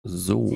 So.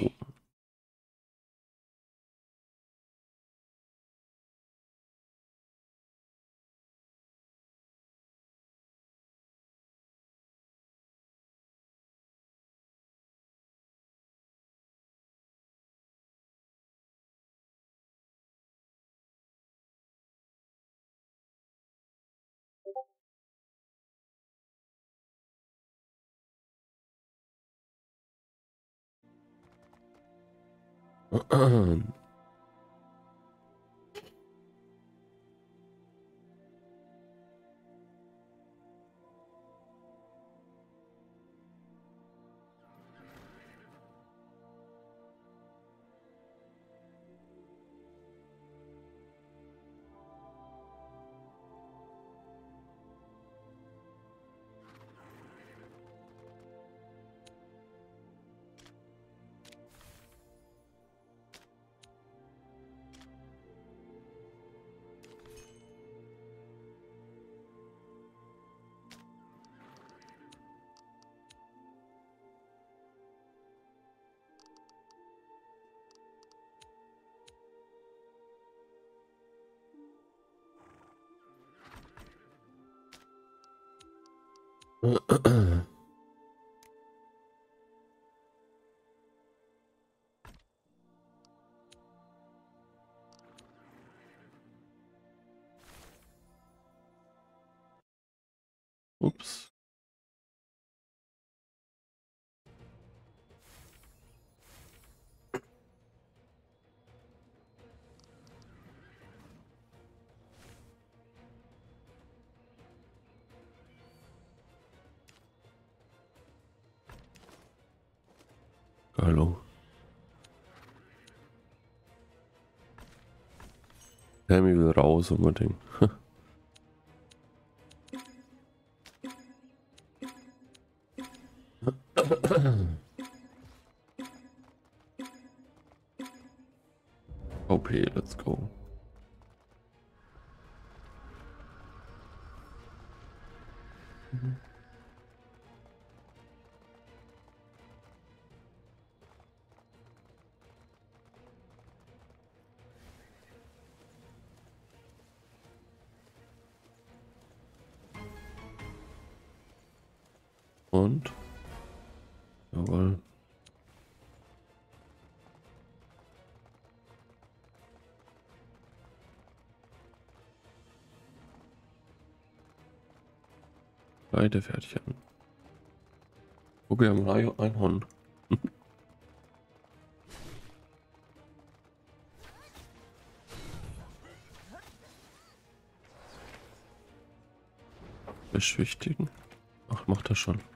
Ups. Hallo. Tammy will raus unbedingt. Okay, let's go. Und? Jawohl. Beide fertig an. Guck, wir haben ein Einhorn. Beschwichtigen. Ach, macht er schon.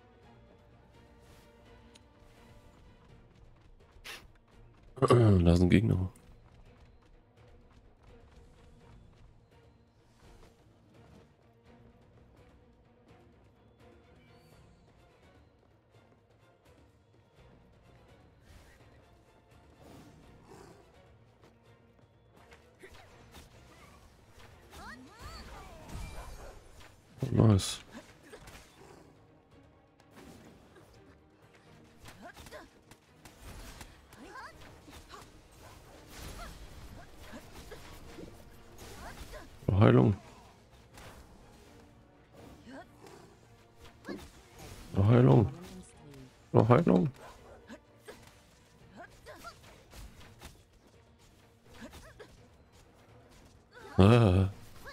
Da ist ein Gegner. Nice. Heilung. Heilung. Heilung. Ah.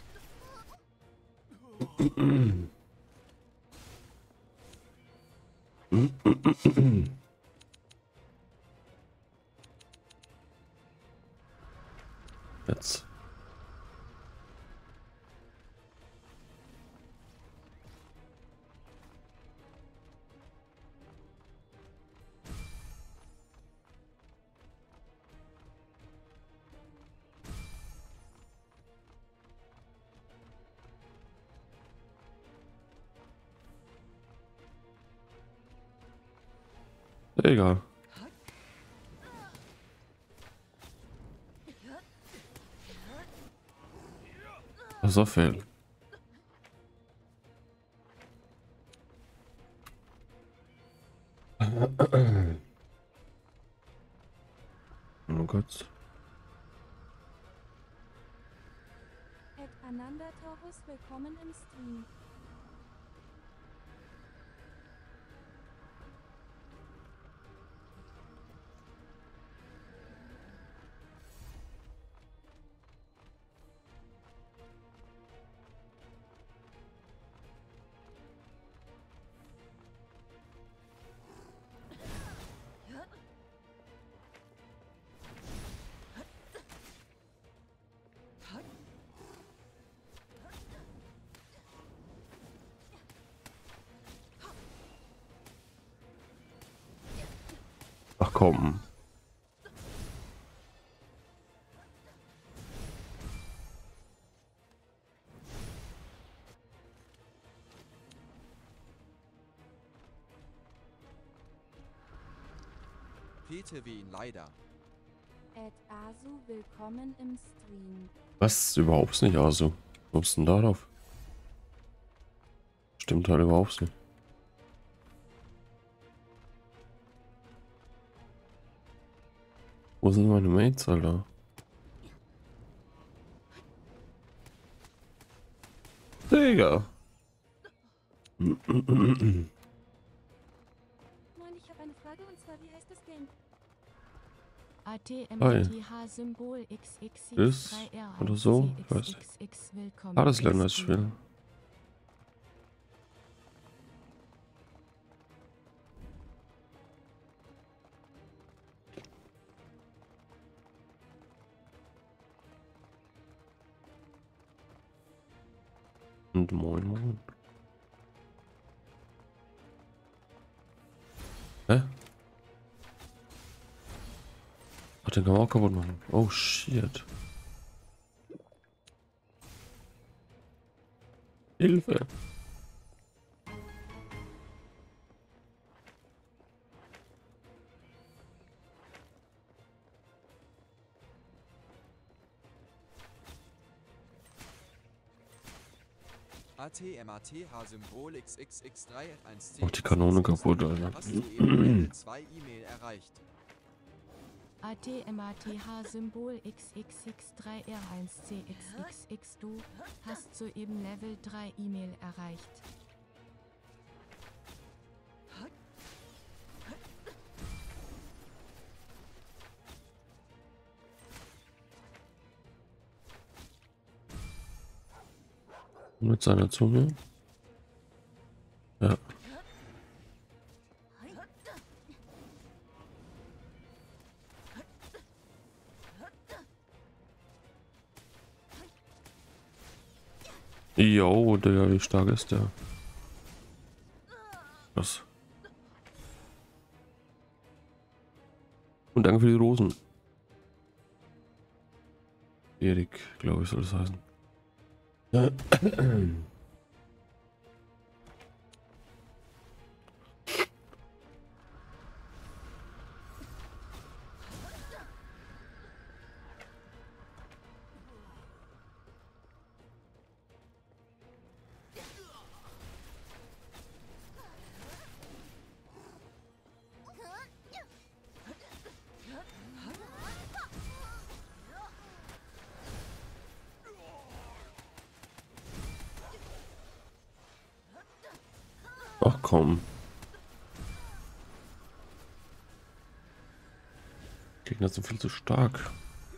Jetzt. Egal. So viel. kurz. Ed Ananda Taurus, willkommen im Stream. Ach komm. Peter wie ihn leider. Ed Asu, willkommen im Stream. Was? Überhaupt nicht, also. Was kommst du denn darauf? Stimmt halt überhaupt nicht. Wo sind meine Mates, Alter? Digga. Moin, ich habe eine Frage und zwar, wie heißt das Game? ATMTH-Symbol Das oder so? Ich weiß nicht. Hardesländer ist schwer. Und moin moin. Hä? Ach, den kann man auch kaputt machen. Oh shit. Hilfe. ATMATH-Symbol XXX3F1C. Auch die Kanone kaputt, Alter. Hast du eben Level 2 E-Mail erreicht? ATMATH-Symbol XXX3R1CXXX. Du hast soeben Level 3 E-Mail erreicht. Mit seiner Zunge. Ja. Jo, der, wie stark ist der? Was? Und danke für die Rosen. Erik, glaube ich, soll das heißen. Ach komm. Gegner sind viel zu stark.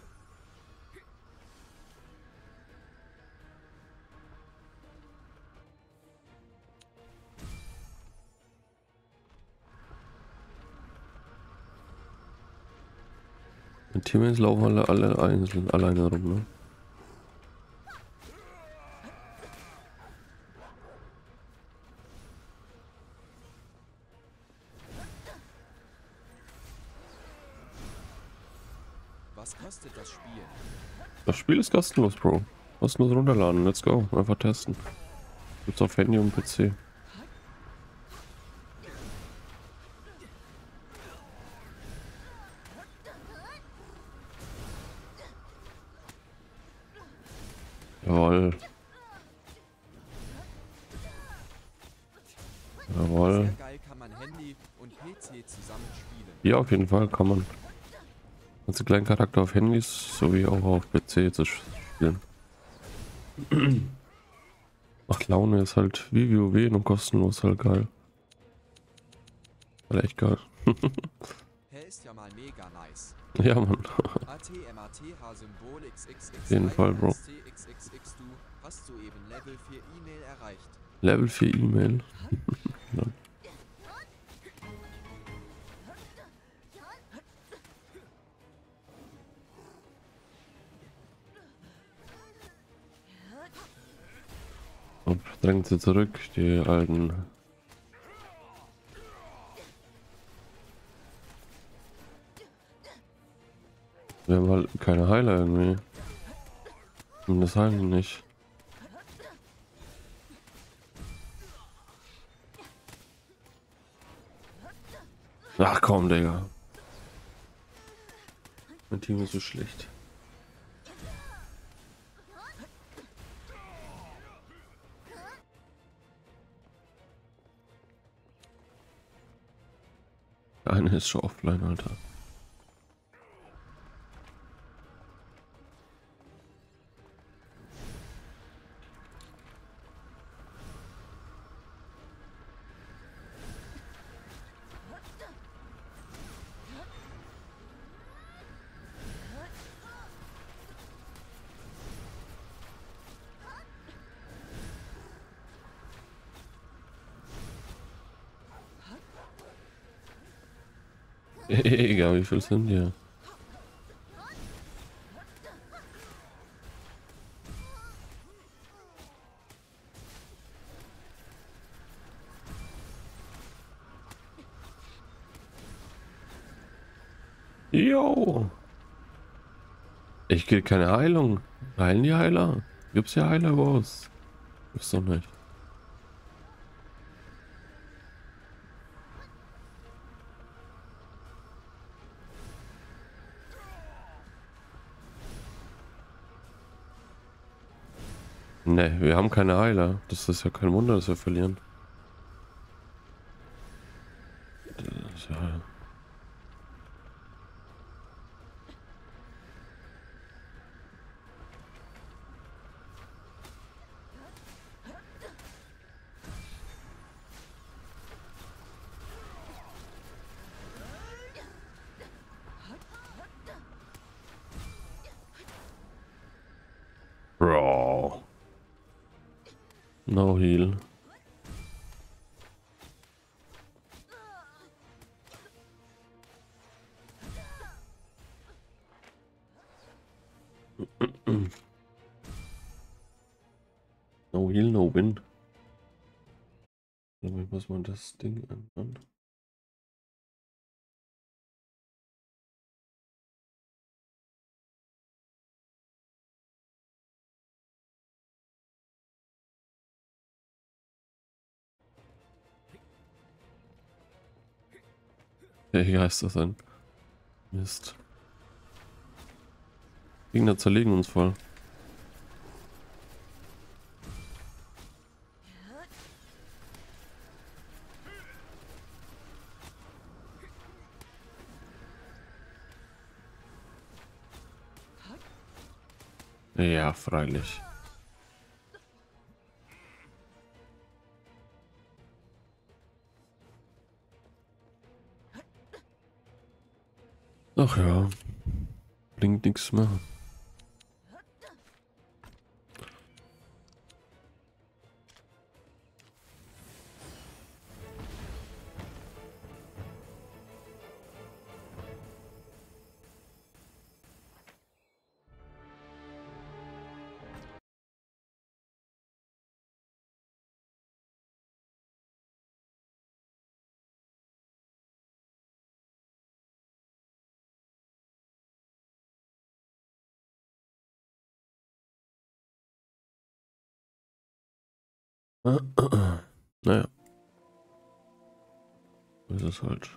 Die Teammates laufen alle einzeln alleine rum, ne? Was kostet das Spiel? Das Spiel ist kostenlos, Bro. Kostenlos runterladen. Let's go. Einfach testen. Gibt's auf Handy und PC. Jawohl. Jawohl. Sehr geil kann man Handy und PC zusammen spielen. Ja, auf jeden Fall kann man. Also kleinen Charakter auf Handys sowie auch auf PC zu spielen. Macht Laune, ist halt wie WoW und kostenlos halt geil. Halt echt geil. Hä, ist ja mal mega nice. Ja, Mann. ATMATH-Symbol Auf jeden Fall, Bro. XXXXXX, du hast soeben Level 4 E-Mail erreicht. Level 4 E-Mail. Ja. Und drängt sie zurück, die alten. Wir haben halt keine Heiler irgendwie. Und das heilen die nicht. Ach komm, Digga. Mein Team ist so schlecht. Der eine ist schon offline, Alter. Egal, wie viel sind hier? Jo! Ich krieg keine Heilung. Heilen die Heiler? Gibt's hier Heiler raus? Gibt's doch nicht. Ne, wir haben keine Heiler. Das ist ja kein Wunder, dass wir verlieren. Das ist ja... Bro. No heal. No heal, no win. Wie muss man das Ding ändern? Ja, hier heißt das ein Mist. Gegner zerlegen uns voll. Ja, freilich. Ach ja, blinkt nichts mehr. Naja, so ist es halt.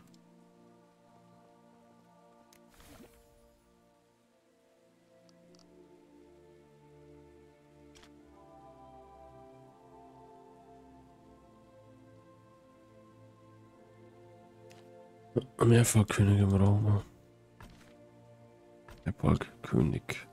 Mehrfach Könige im Raum. Erfolgkönig.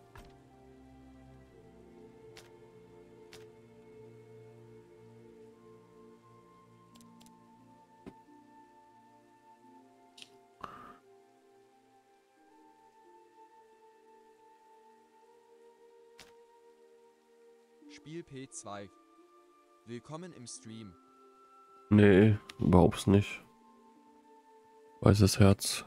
Spiel P2. Willkommen im Stream. Nee, überhaupt nicht. Weißes Herz.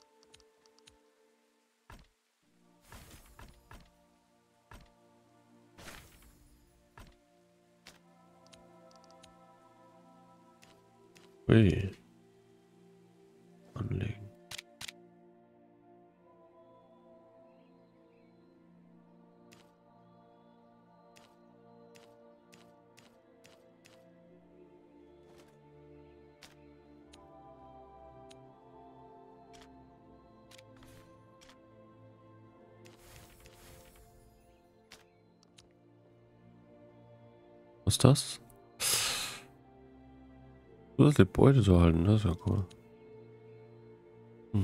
Ui. Anlegen. Was ist das? Du hast die Beute zu halten, das ist ja cool. Hm.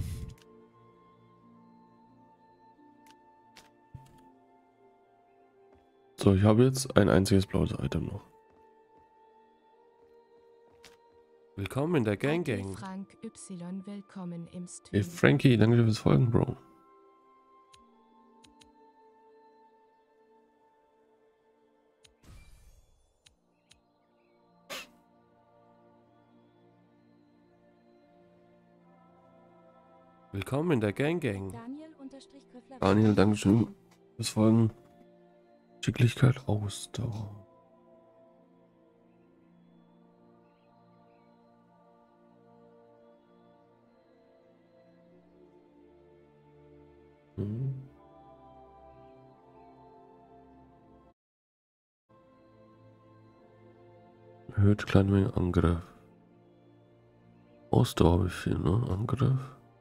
So, ich habe jetzt ein einziges blaues Item noch. Willkommen in der Gang Gang. Frank Y, willkommen im Hey Stream. Frankie, danke fürs Folgen, Bro. Willkommen in der Gang Gang. Daniel-Köffler. Daniel, danke schön fürs Folgen. Schicklichkeit, Ausdauer. Hm. Erhöht kleine Menge Angriff. Ausdauer habe ich viel, ne? Angriff.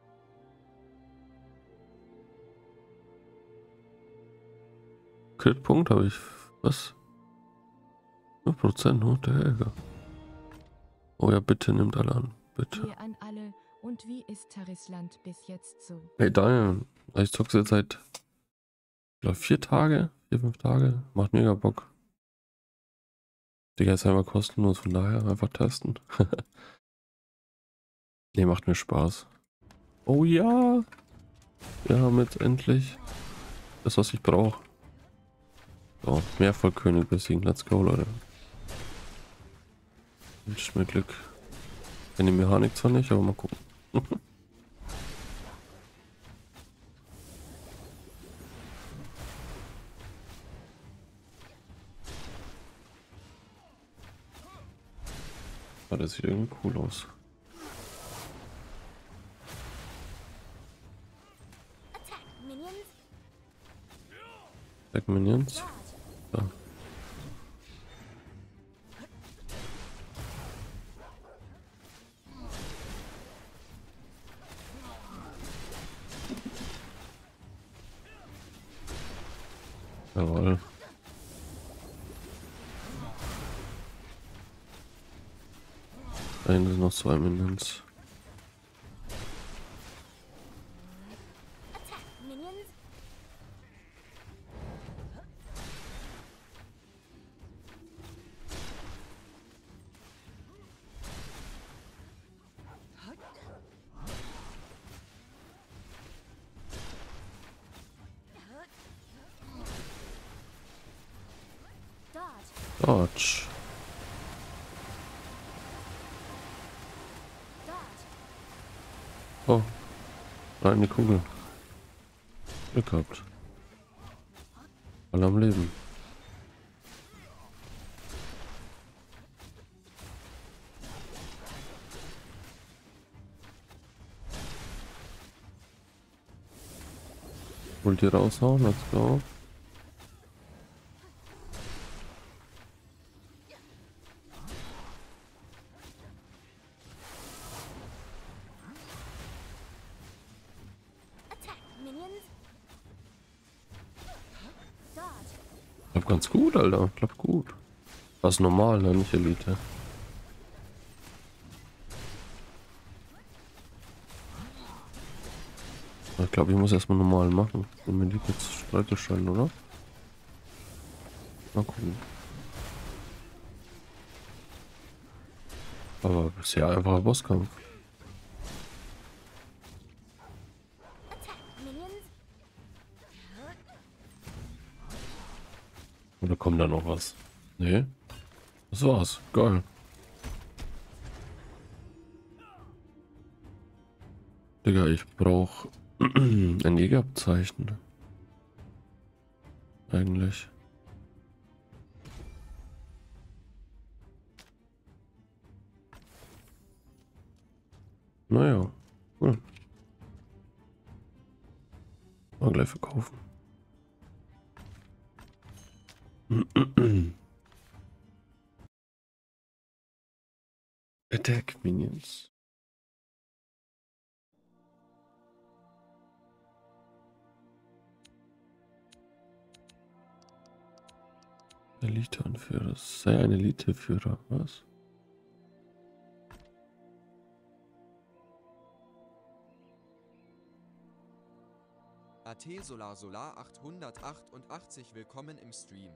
Crit-Punkt habe ich. Was? 5%, nur der Jäger. Oh ja, bitte nimmt alle an. Bitte. Hier an alle. Und wie ist Tarisland bis jetzt so? Hey Daniel, ich zocke jetzt seit, ich glaube, 4 Tage, 4, 5 Tage. Macht mega Bock. Digga, ist einfach kostenlos, von daher einfach testen. Ne, macht mir Spaß. Oh ja! Wir haben jetzt endlich das, was ich brauche. So, Mehrvollkönig besiegen. Let's go, Leute. Wünscht mir Glück. Kenne die Mechanik zwar nicht, aber mal gucken. Ah, das sieht irgendwie cool aus. Attack Minions. Da. Jawohl. Da hinten sind noch 2 Minions. Dodge. Oh. Nein, die Kugel. Glück gehabt. Alle am Leben. Wollt ihr raushauen? Let's go. Klappt ganz gut, Alter. Klappt gut. Was normal, ne? Nicht Elite. Ich glaube, ich muss erstmal normal machen, um mir die jetzt freizuschalten, oder? Mal gucken. Aber bisher einfacher Bosskampf. Oder kommt da noch was? Nee. Das war's. Geil. Digga, ich brauche ein Jägerabzeichen. Eigentlich. Naja, cool. Mal gleich verkaufen. Attack Minions. Elite-Anführer. Sei ein Elite-Führer. Was? AT Solar Solar 888 willkommen im Stream.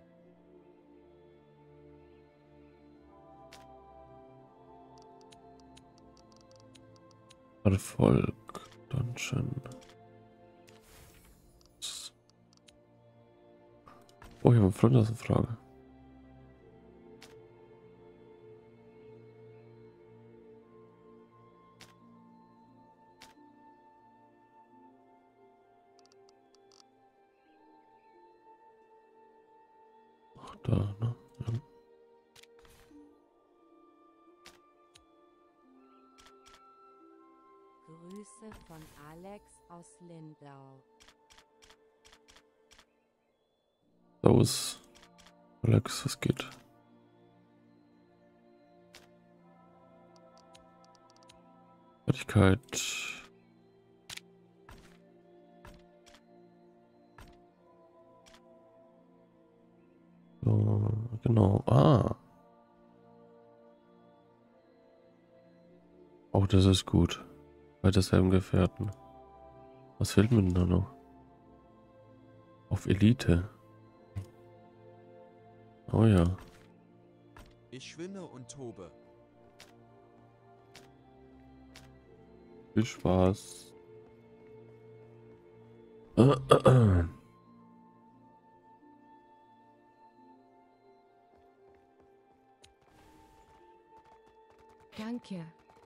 Erfolg. Dungeon. Oh, ich habe eine Freundschaftsfrage. Ach, da, ne? Ja. Grüße von Alex aus Lindau. Servus. Alex, was geht? Fertigkeit. So, genau. Ah. Auch das ist gut. Bei derselben Gefährten. Was fehlt mir denn da noch? Auf Elite. Oh ja. Ich schwimme und tobe. Viel Spaß. Danke.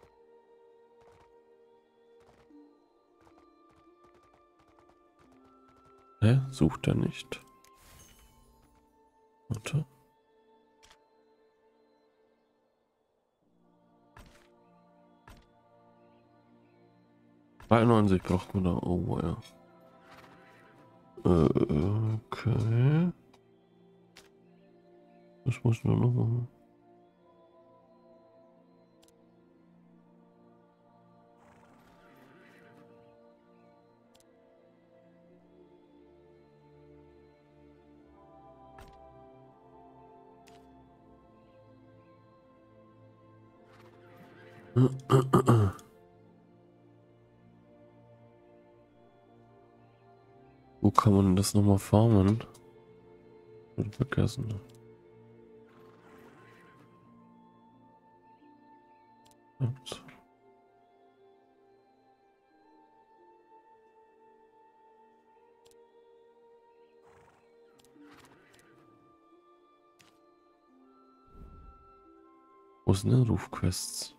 Hä? Sucht er nicht. Warte. Bei braucht man da. Oh ja. Okay. Was muss ich da noch machen? Wo kann man das nochmal farmen? Hab vergessen. Ups. Wo sind denn Rufquests?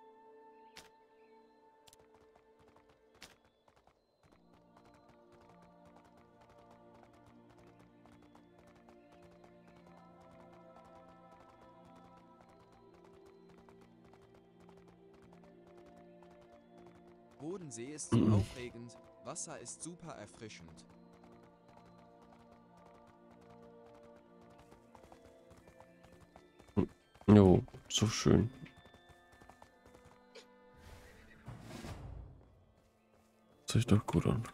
Bodensee ist zu aufregend, Wasser ist super erfrischend. Jo, so schön. Das sieht doch gut an.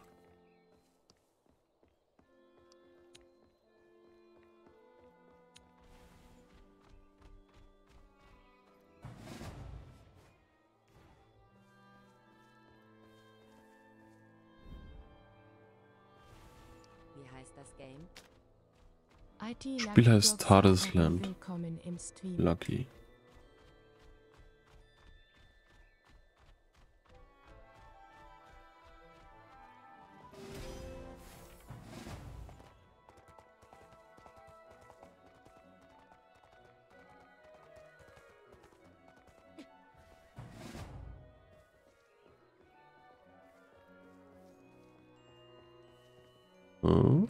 Game? IT Spiel heißt Lucky Tadesland. Willkommen im Stream. Lucky. Hm?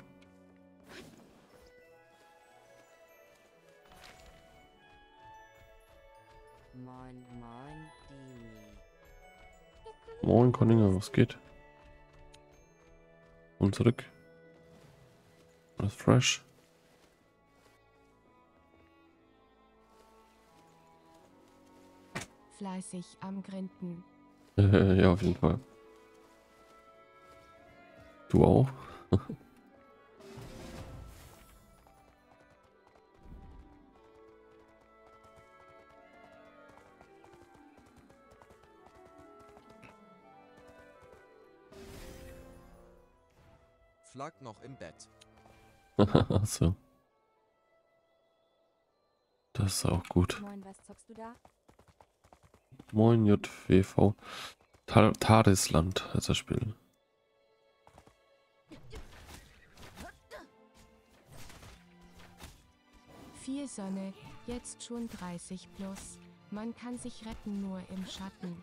Moin, moin, Dini. Moin Conninger, was geht? Und zurück. Alles fresh. Fleißig am Grinden. Ja, auf jeden Fall. Du auch? Flak noch im Bett. Achso. Das ist auch gut. Moin, was zockst du da? Moin JWV. Tadesland heißt das Spiel. Viel Sonne, jetzt schon 30 plus. Man kann sich retten nur im Schatten.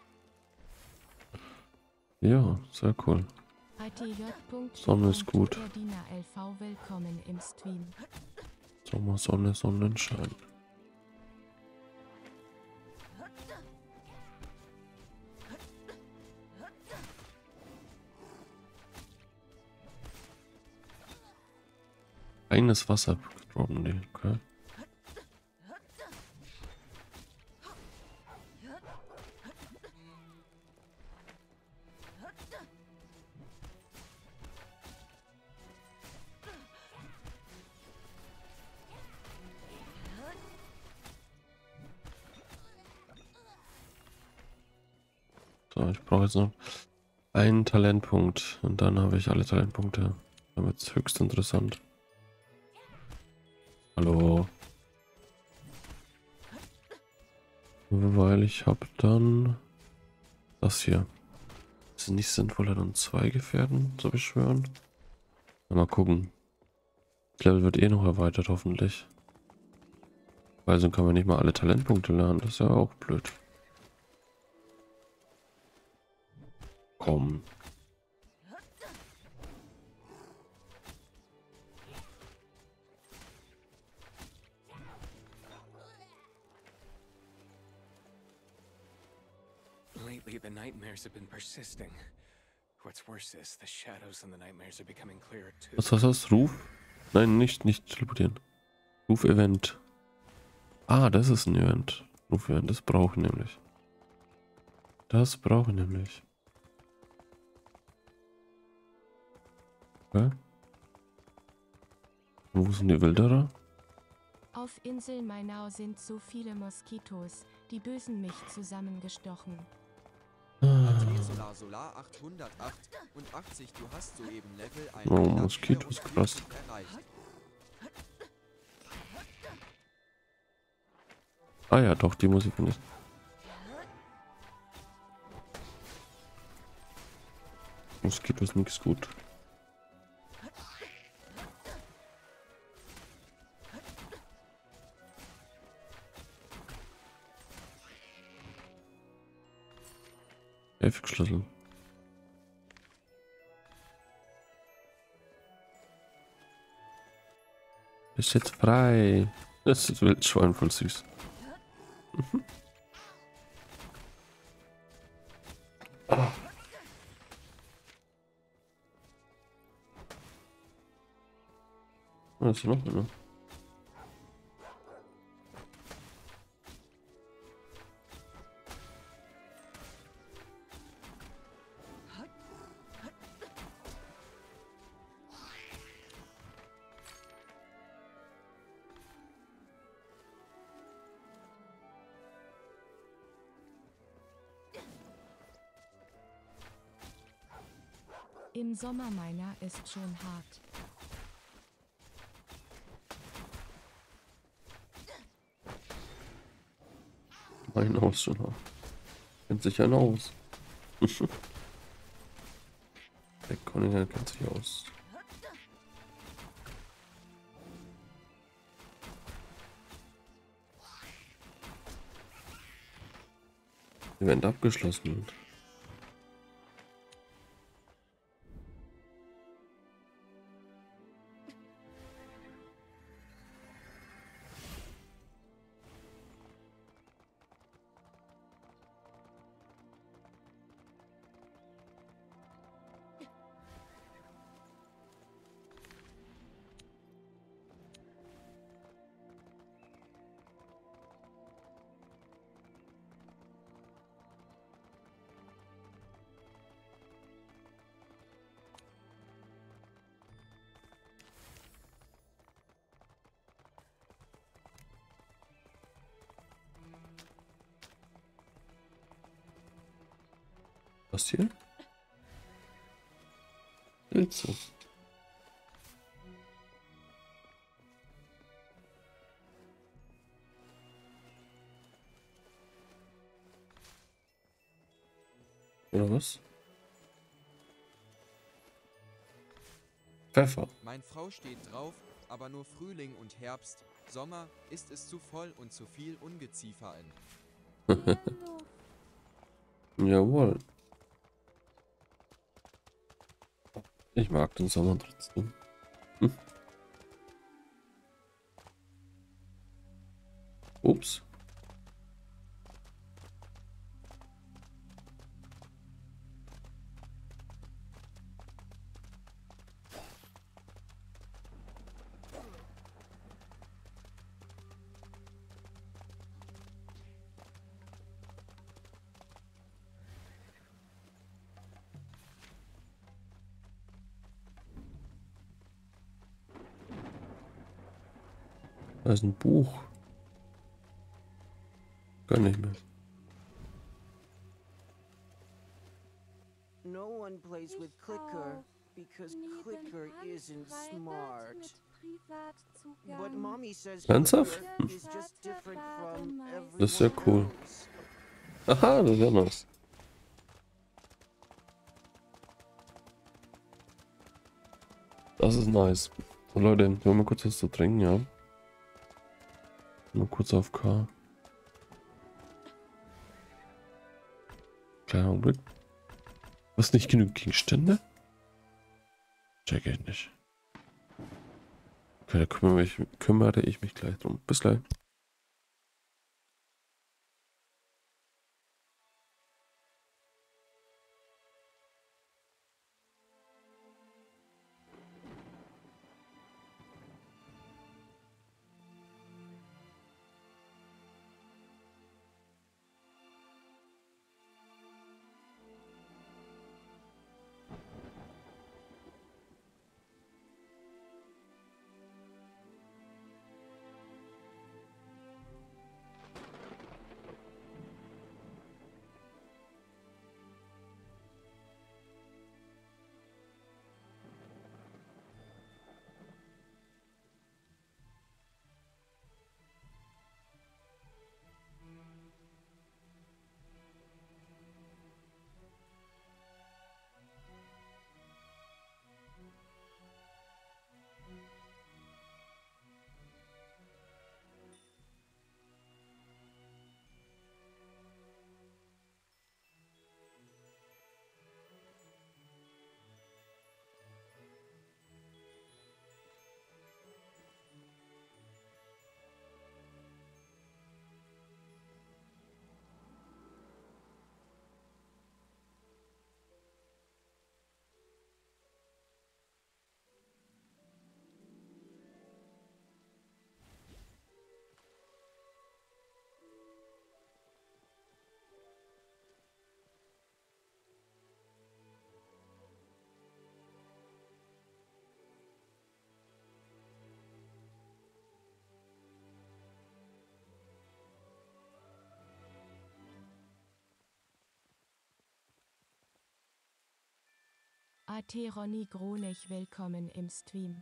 Ja, sehr cool. ITJ. Sonne ist gut. Der Diener LV willkommen im Stream. Sommer, Sonne, Sonnenschein. Reines Wasser droppen die, okay. So, ich brauche jetzt noch einen Talentpunkt und dann habe ich alle Talentpunkte. Dann wird es höchst interessant. Hallo. Weil ich habe dann das hier. Ist es nicht sinnvoller, dann 2 Gefährten zu beschwören? Mal gucken. Das Level wird eh noch erweitert, hoffentlich. Weil sonst kann man nicht mal alle Talentpunkte lernen. Das ist ja auch blöd. Komm. Lately, the nightmares have been persisting. What's worse is the shadows and the nightmares are becoming clearer too. Was ist das? Ruf? Nein, nicht teleportieren. Ruf-Event. Ah, das ist ein Event. Ruf-Event, das brauche ich nämlich. Das brauche ich nämlich. Okay. Und wo sind die Wilderer? Auf Insel Mainau sind so viele Moskitos, die bösen mich zusammengestochen. Solar Solar 888, du hast soeben Level 1 Oh, Moskitos, krass. erreicht. Ah ja, doch, die muss ich nicht. Moskito ist nichts gut. Schlüssel. Ist jetzt frei. Das ist Wildschwein, voll süß. Ah. Was ist hier noch einer? Im Sommer meiner ist schon hart. Ein aus schon haben. Kennt sich einer aus. Der Conninger kennt sich aus. Event abgeschlossen. Was hier? Pilze. Oder was? Pfeffer. Meine Frau steht drauf, aber nur Frühling und Herbst. Sommer ist es zu voll und zu viel Ungeziefer in. Jawohl. Ich mag den Sommer trotzdem. Ups. Da ist ein Buch. Gar nicht mehr. No one plays with Clicker because Clicker isn't smart. But Mommy says Ernsthaft? Clicker is just different from Das ist ja everyone cool. else. Aha, das ist ja nice. Das ist nice. So Leute, ich will mal kurz was zu trinken, ja. Mal kurz auf K. Kleiner Augenblick. Was, nicht genügend Gegenstände? Check ich nicht. Okay, da kümmere ich mich gleich drum. Bis gleich. AT Ronny Gronig, willkommen im Stream.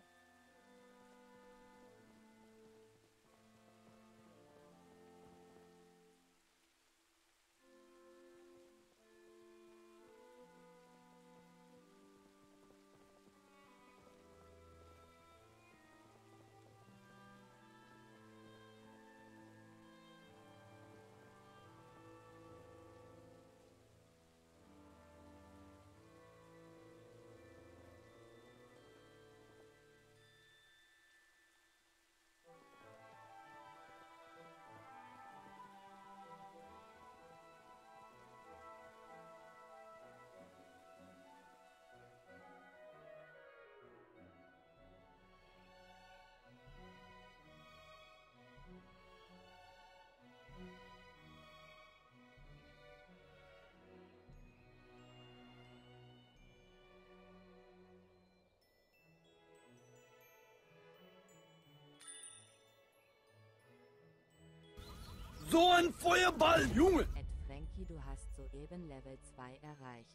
So ein Feuerball, Junge! Ed Frankie, du hast soeben Level 2 erreicht.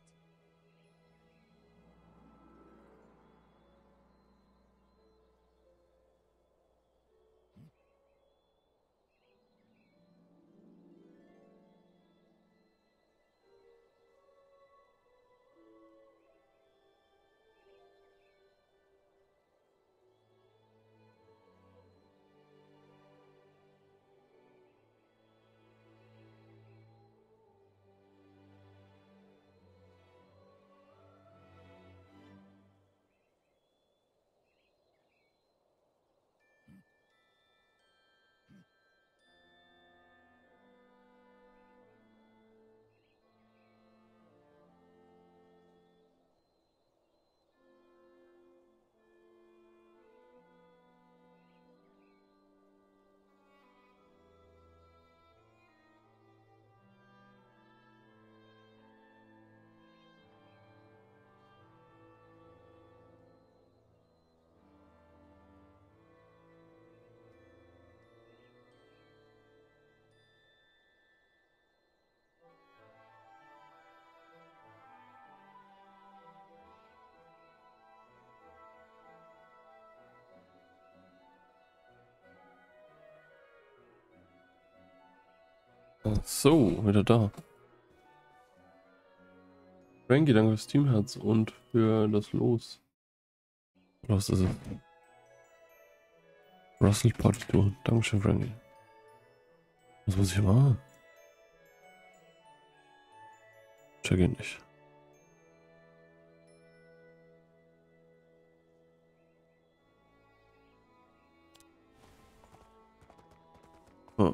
So, wieder da. Frankie, danke fürs Teamherz und für das Los. Was ist es? Russell Partitur. Dankeschön, Frankie. Was muss ich machen? Check ihn nicht. Oh.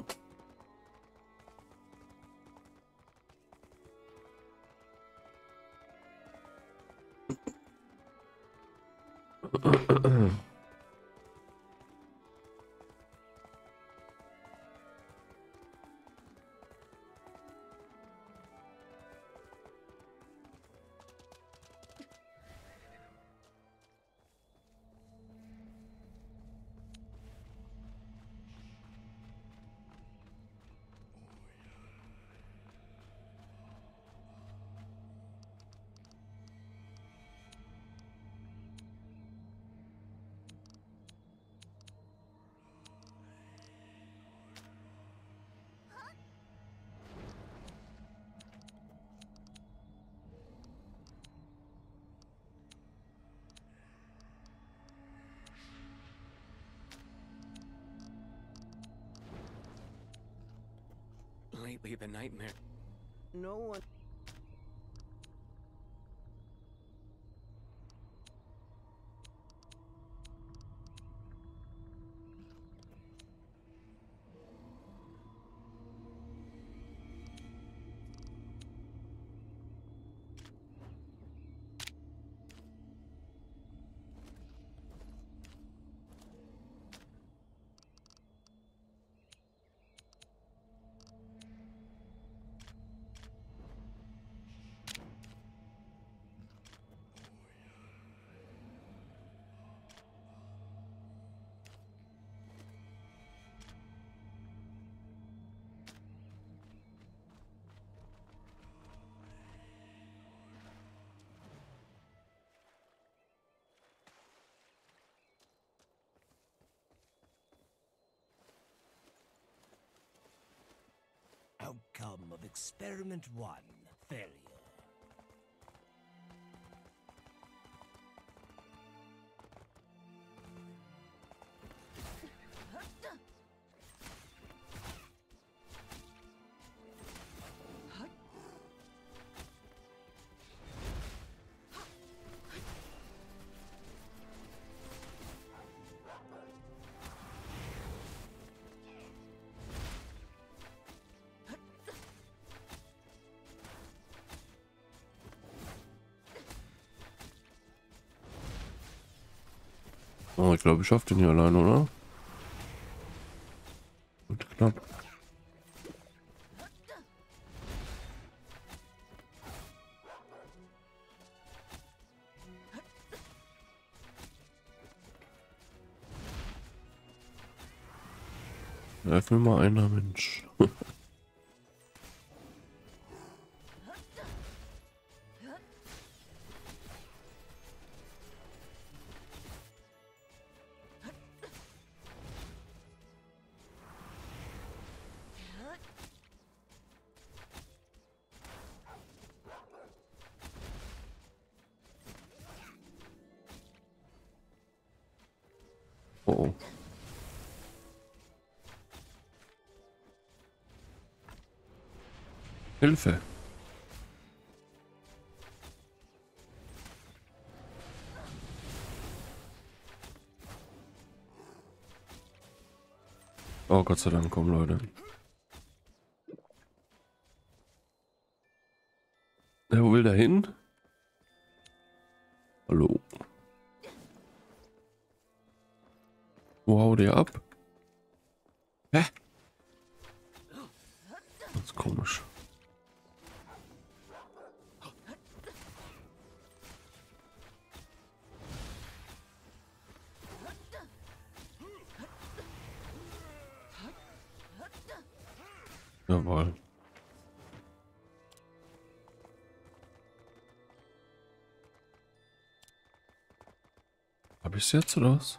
Lately, the nightmare. No one. Outcome of Experiment 1, failure. Oh, ich glaube, ich schaffe den hier allein, oder? Und knapp. Greif mir mal einer, Mensch. Oh, oh. Hilfe. Oh, Gott sei Dank, komm, Leute. Ja, wo will der hin? Hallo. Wo haut der ab? Hä? Das ist komisch. Jawohl. Hab ich's jetzt oder was?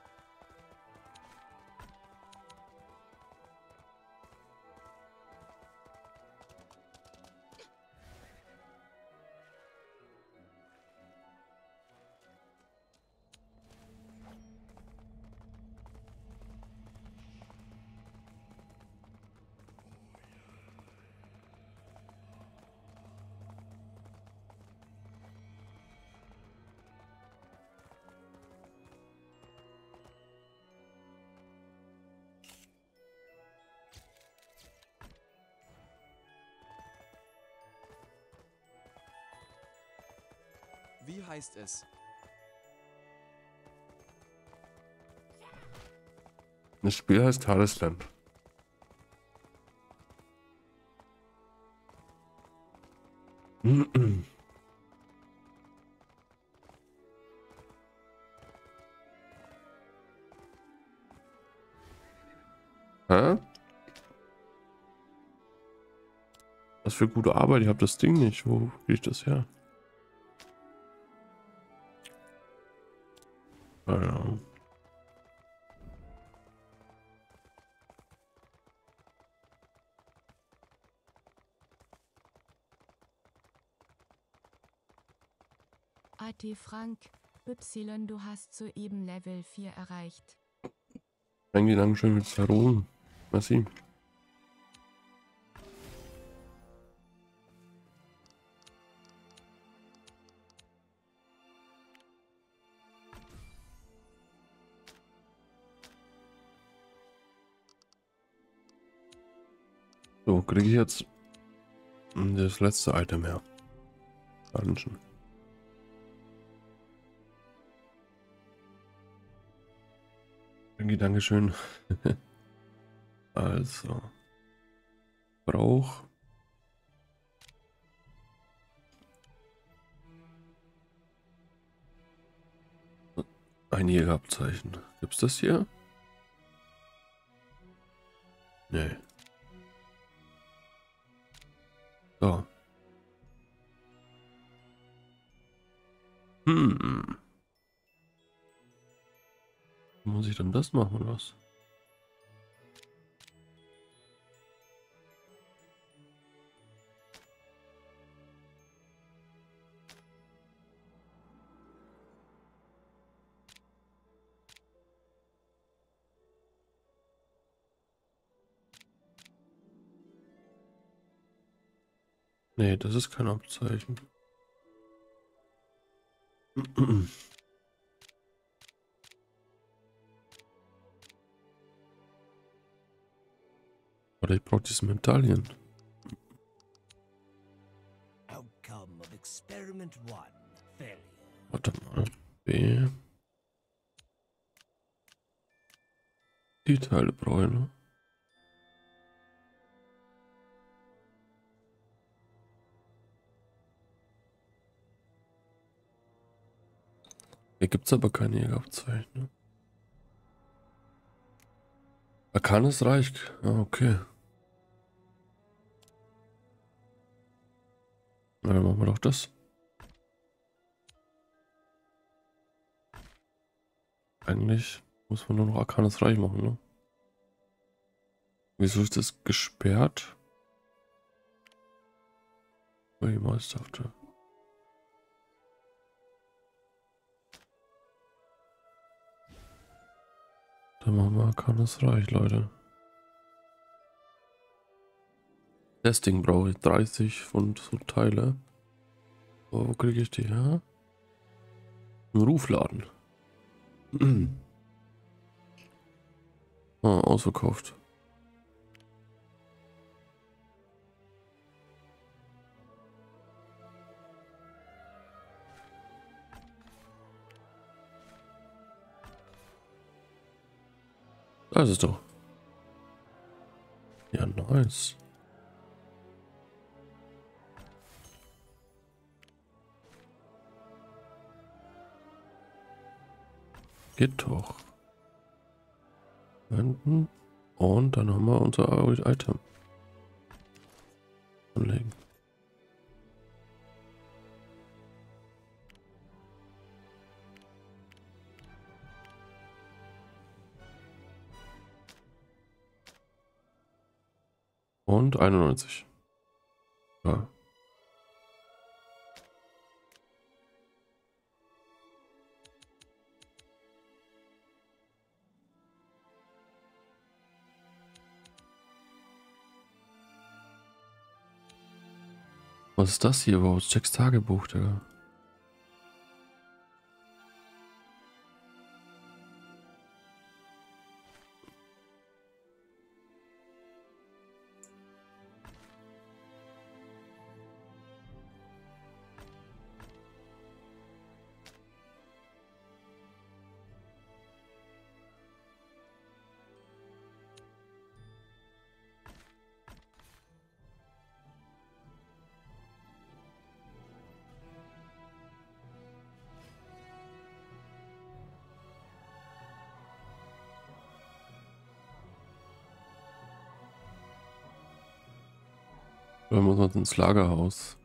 Wie heißt es? Das Spiel heißt Hardesland. Hä? Was für gute Arbeit, ich hab das Ding nicht. Wo krieg ich das her? Ja. AT Frank, Y, du hast soeben Level 4 erreicht. Danke, Dankeschön mit Saron. Merci. So, kriege ich jetzt das letzte Item her. Dungeon. Danke, Dankeschön. Also. Brauch. Ein Jägerabzeichen. Gibt's das hier? Nee. So. Muss ich dann das machen oder was? Nee, das ist kein Abzeichen. Oder ich brauche diese Medaillen. Outcome of experiment 1. Failure. Warte mal. B. Die Teile brauche ich noch. Hier gibt es aber keine Jägerabzeichen. Arcanes Reich. Ah, okay. Na, dann machen wir doch das. Eigentlich muss man nur noch Arcanes Reich machen, ne? Wieso ist das gesperrt? Oh, die Meisterhafte. Dann machen wir Arcanes Reich, Leute. Testing brauche ich 30 von so Teile. Oh, wo kriege ich die her? Im Rufladen. Ah, ausverkauft. Da ist es doch. Ja, nice. Geht doch. Wenden. Und dann haben wir unser Item. Anlegen. Und 91. Ja. Was ist das hier überhaupt? Jacks Tagebuch, Digga. Wir müssen uns ins Lagerhaus.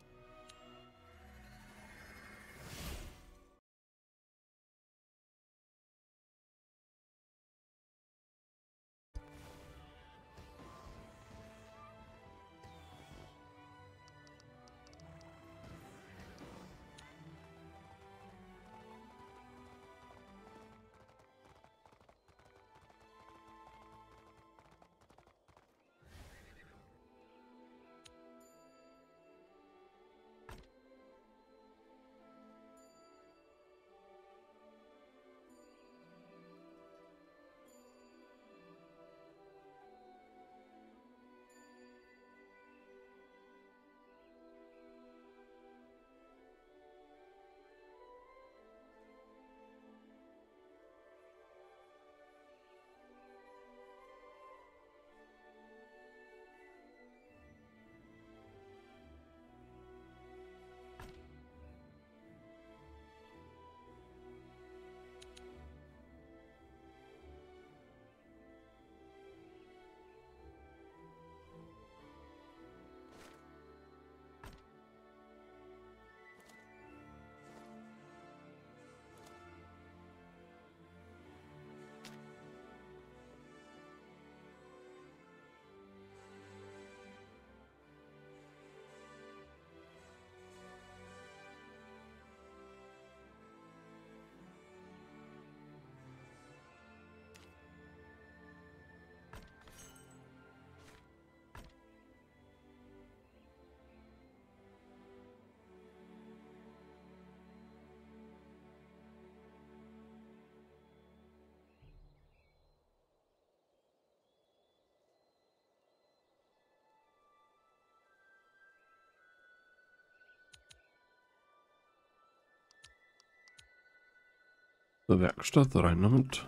Zur Werkstatt rein damit.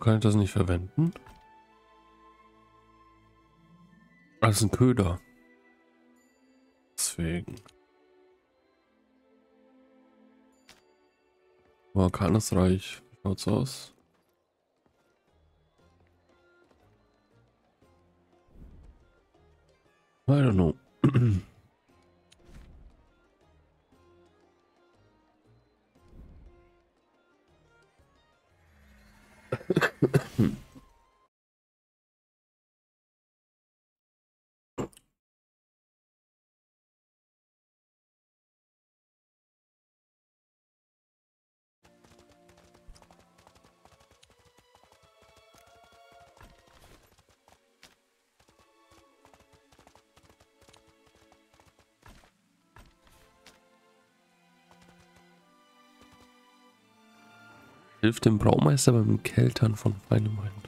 kann ich das nicht verwenden? Als ein Köder. Deswegen. Vulkanesreich. Wie schaut's aus? I don't know. Hilft dem Braumeister beim Keltern von feinem Wein.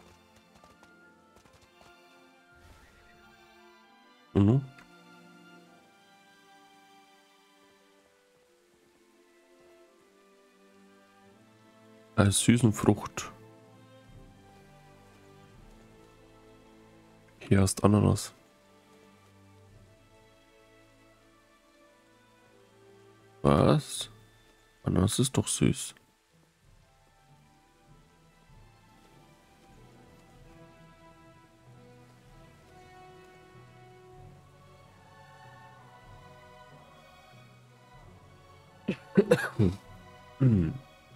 Mhm. Als süßen Frucht. Hier ist Ananas. Was? Ananas ist doch süß. Hm.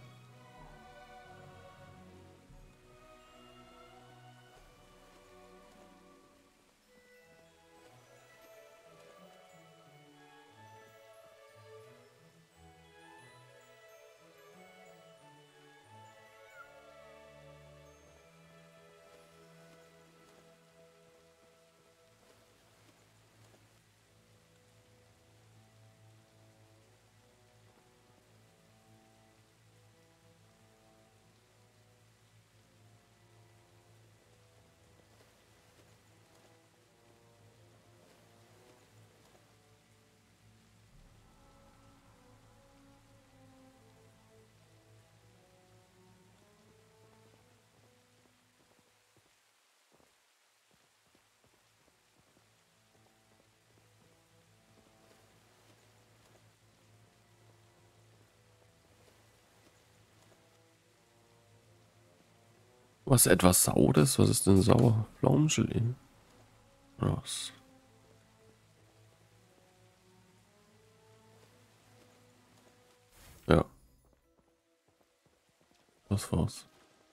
Was etwas Saures? Was ist denn sauer? Pflaumengelee? Was? Ja. Das war's.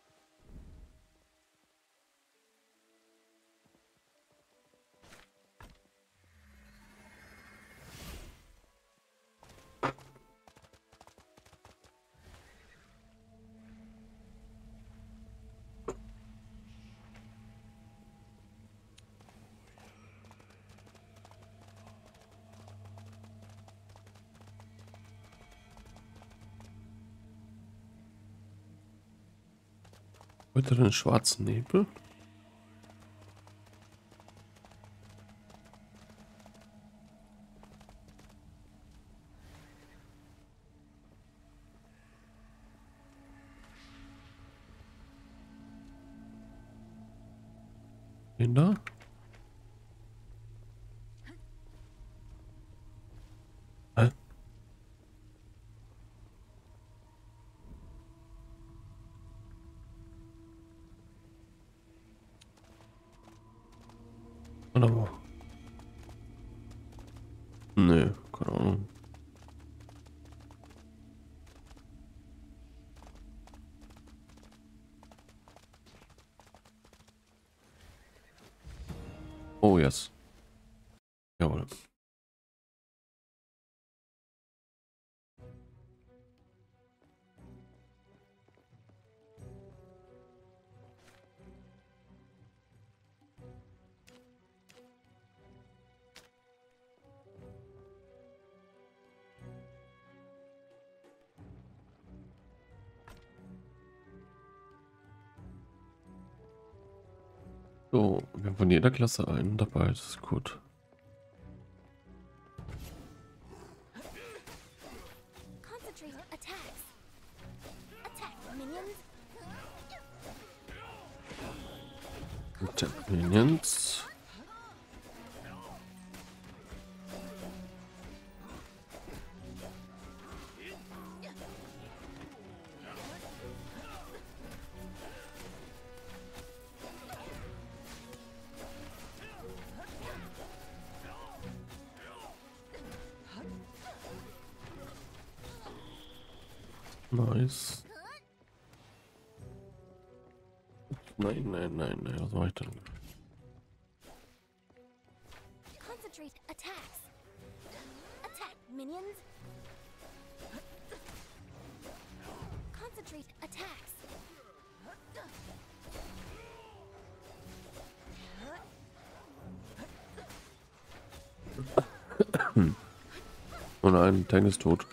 Heute den schwarzen Nebel? Den da? Hä? Hallo. Nö, keine Ahnung. Oh, yes. Jawohl. So, wir haben von jeder Klasse einen dabei, das ist gut. Concentrate attacks. Attack, minions. Tap Minions. Nice. Nein, nein, nein, nein, was mache ich denn? Concentrate attacks. Attack minions. Concentrate attacks. Oh nein, Tank ist tot.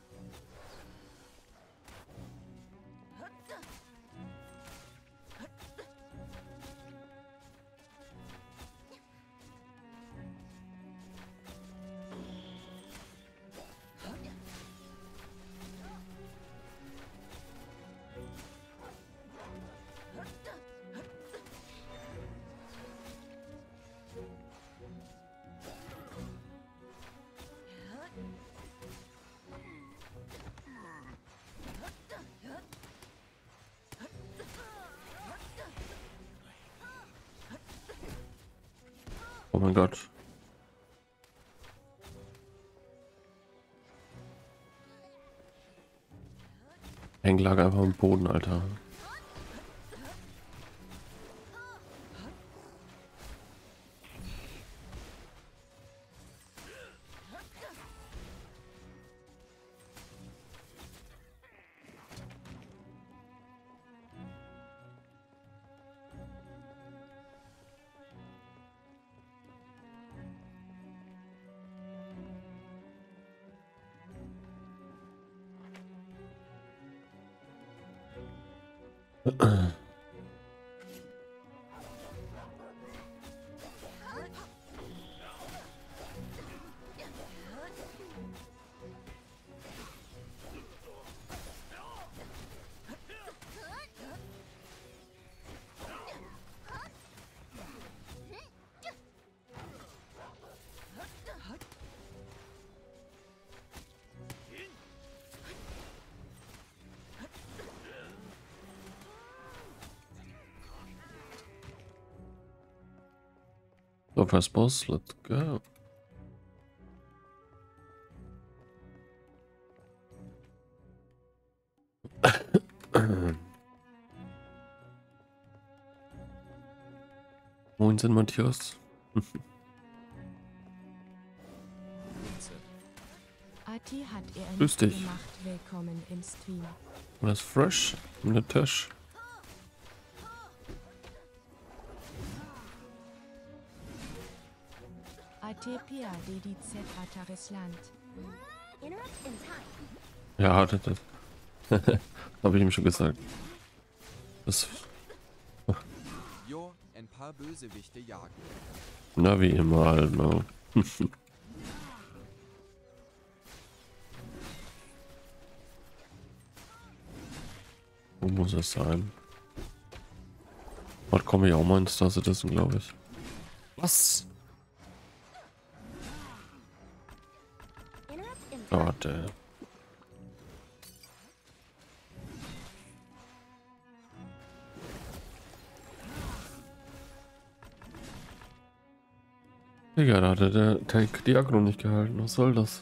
Oh mein Gott. Hank lag einfach am Boden, Alter. So, first boss, let's go. Moin, sind Matthias. Ati hat er Grüß nicht dich. gemacht. Willkommen im Stream. Was fresh in der Tasche. Atepia DDZ Atarisland. Interrupt in time. Ja, das habe ich ihm schon gesagt. Das, Jo, ein paar Bösewichte jagen. na wie immer halt, ne? Wo muss es sein? Dort komme ich auch mal ins Tasse dessen, glaube ich. Was? Interrupt in time. Warte. Digga, da hatte der Tank die Aggro nicht gehalten. Was soll das?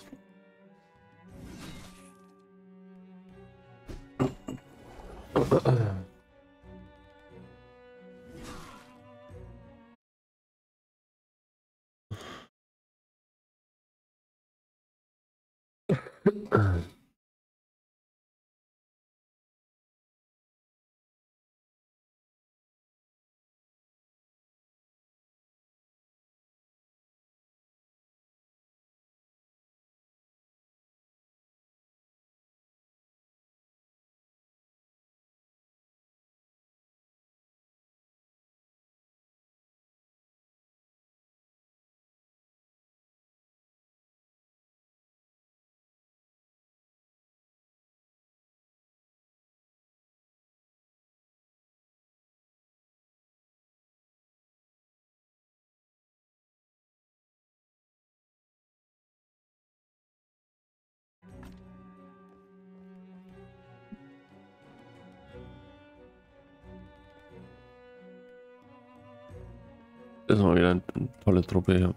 Das ist mal wieder eine tolle Truppe hier.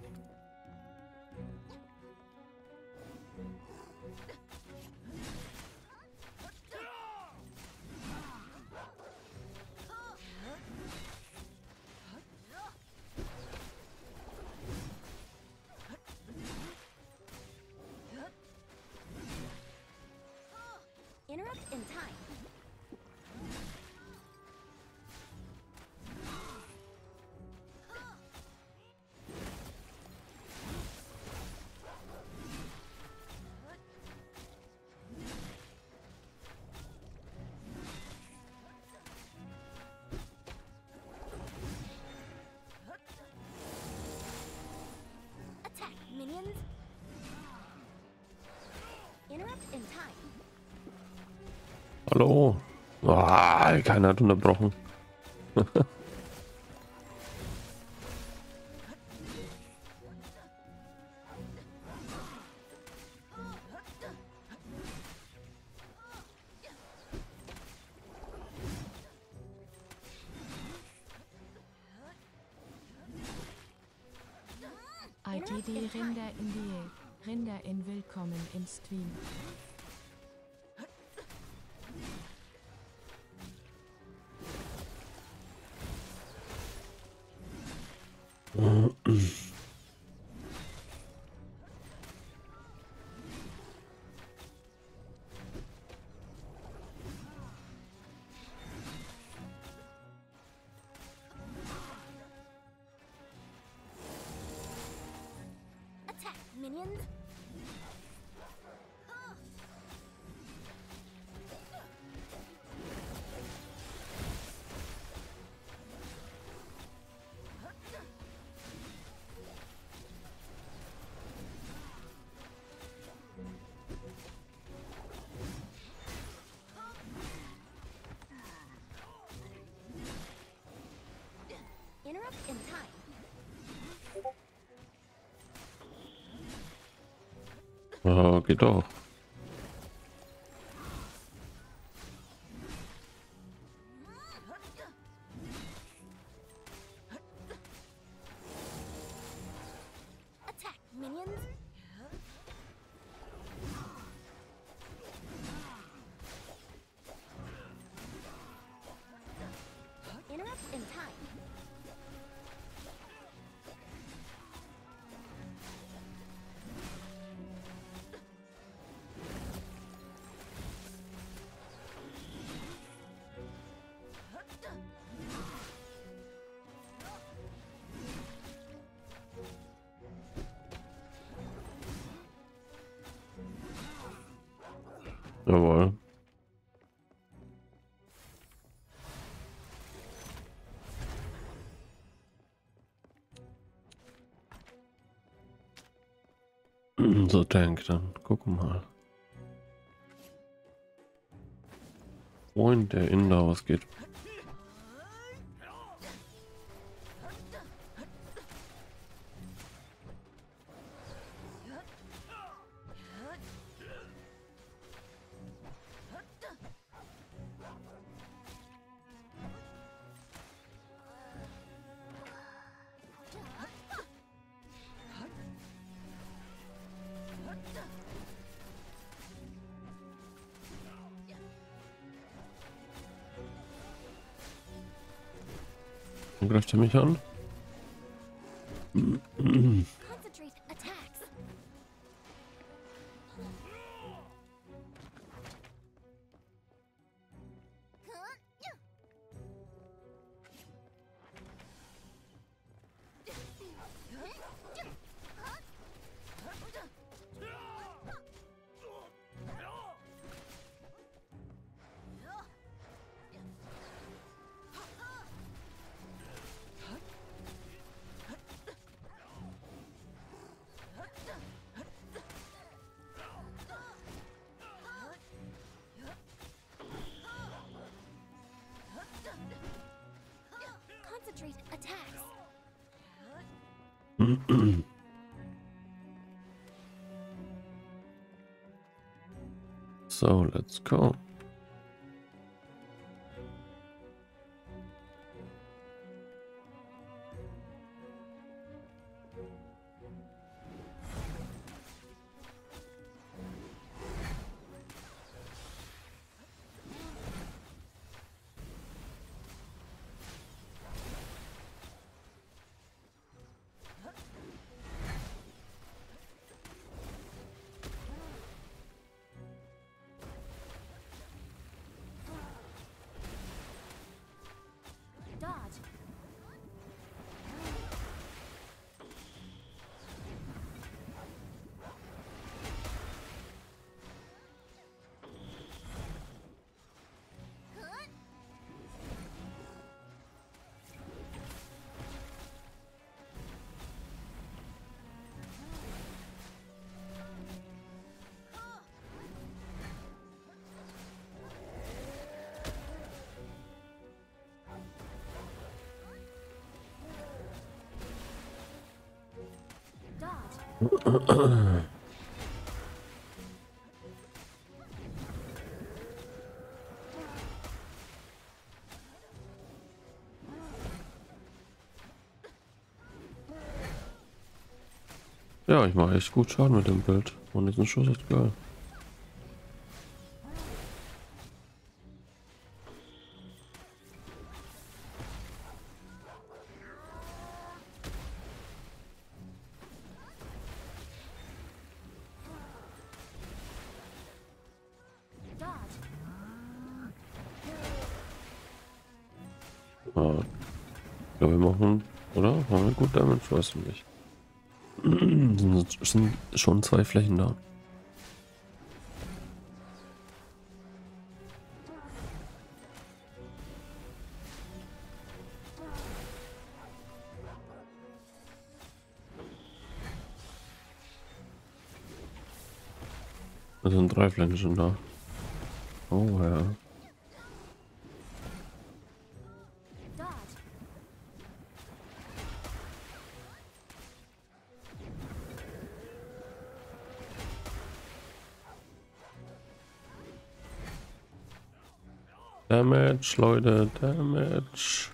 Interrupt in time. Attack, minions. Interrupt in time. Hallo. Ah, keiner hat unterbrochen. ITD Rinder in die Rinder in Willkommen im Stream. Attack, minions. Interrupt in time. Geht doch. Attack, minions. Interrupt in time. Jawohl. So, Tank, dann gucken mal. Freund der Inder, was geht? Und greift er mich an? Concentrate attacks. Concentrate attacks. So, let's go. Ja, ich mache echt gut Schaden mit dem Bild. Und diesen Schuss ist geil. Dodge. Ah, ich glaube, wir machen, oder? Machen wir gut Damage? Weiß ich nicht. Sind schon 2 Flächen da. Es sind 3 Flächen schon da. Oh ja. Dodge. Damage, Leute, Damage.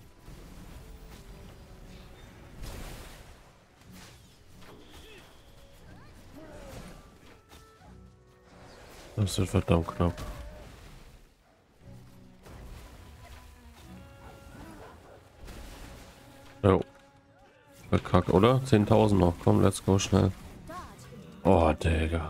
Das wird verdammt knapp. Jo. Verkackt, oder? 10.000 noch. Komm, let's go schnell. Oh, Digga.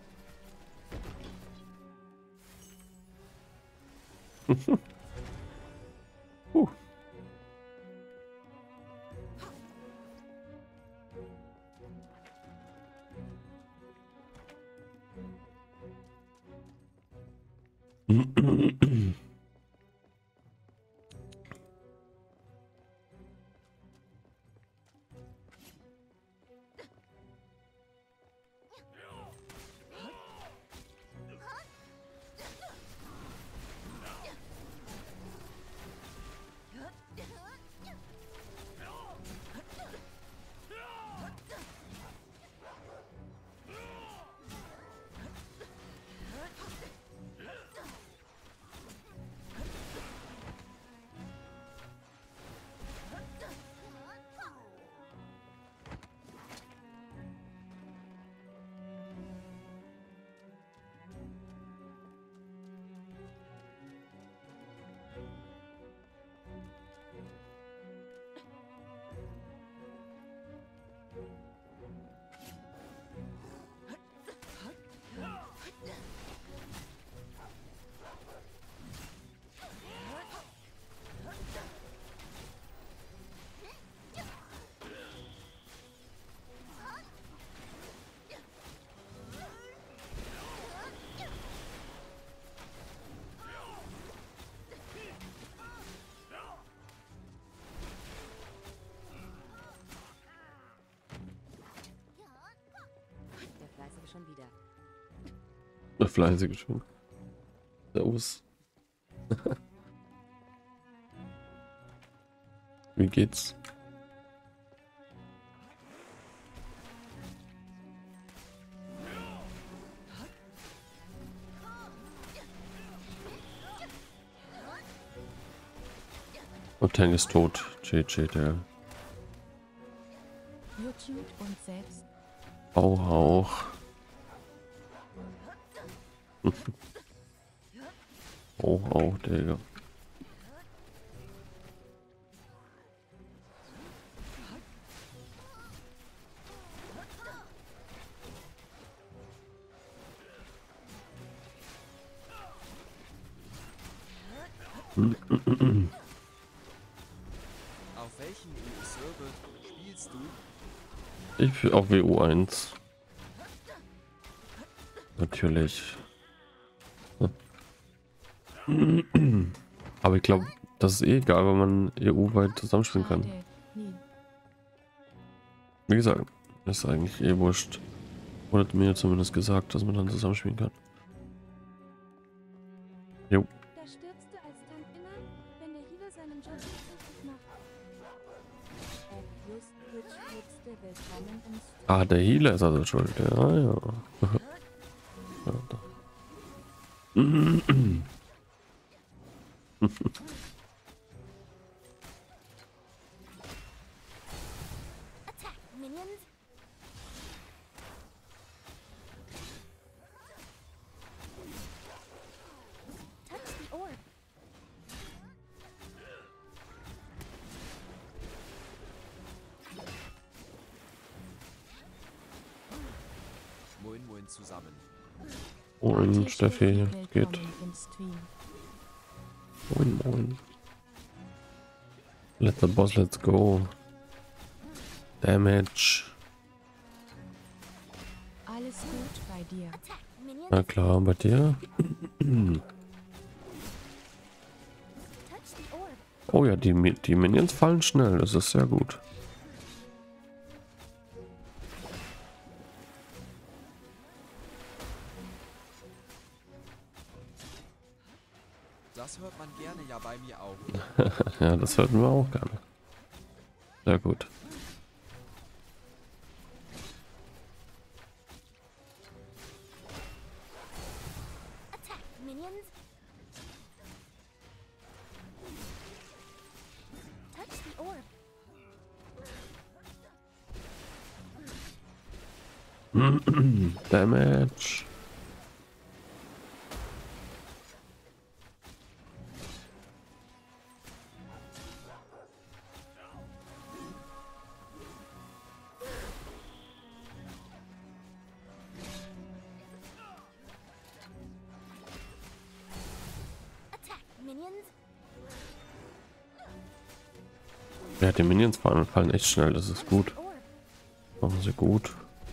Der Fleißige schon wieder. Der Fleißige schon. Servus. Wie geht's? Und Tang ist tot. GG, der. YouTube und selbst. Auch. Auch, Digga. Auf welchem EU-Server spielst du? Ich bin auf WU1. Natürlich. Aber ich glaube, das ist eh egal, wenn man EU-weit zusammenspielen kann. Schade. Nie. Wie gesagt, ist eigentlich eh wurscht. Wurde mir zumindest gesagt, dass man dann zusammenspielen kann. Jo. Da stirbst du als Tank immer, wenn der Healer seinen Job nicht richtig macht. Just Twitch Twitch willkommen im Stream. Ah, der Healer ist also schuld. Ja, ja. Ja, da. Attack, minions. Touch the orb. Moin Moin zusammen. Moin, Steffi. Willkommen Geht. im Stream. Moin, moin. Let the boss, let's go. Damage. Alles gut bei dir. Attack, minions. Na klar, bei dir. Touch the orb. Oh ja, die Minions fallen schnell. Das ist sehr gut. Das hört man gerne ja bei mir auch. Ja, das hörten wir auch gerne. Sehr gut. Attack, minions. Touch the orb. Damage. Attack, minions. Ja, die Minions fallen echt schnell. Das ist gut. Orb. Machen sie gut.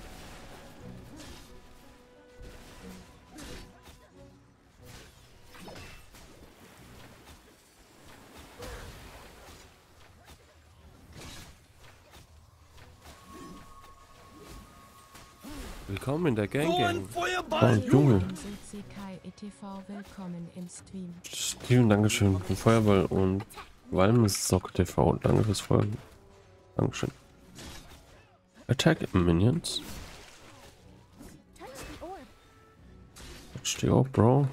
Willkommen in der Gang Gang. Oh, Junge. CK ETV, willkommen im Stream. Vielen Dankeschön für Feuerball und Walmsock TV. Danke fürs Folgen. Dankeschön. Attack Minions. Touch the orb. Steh auf, Bro.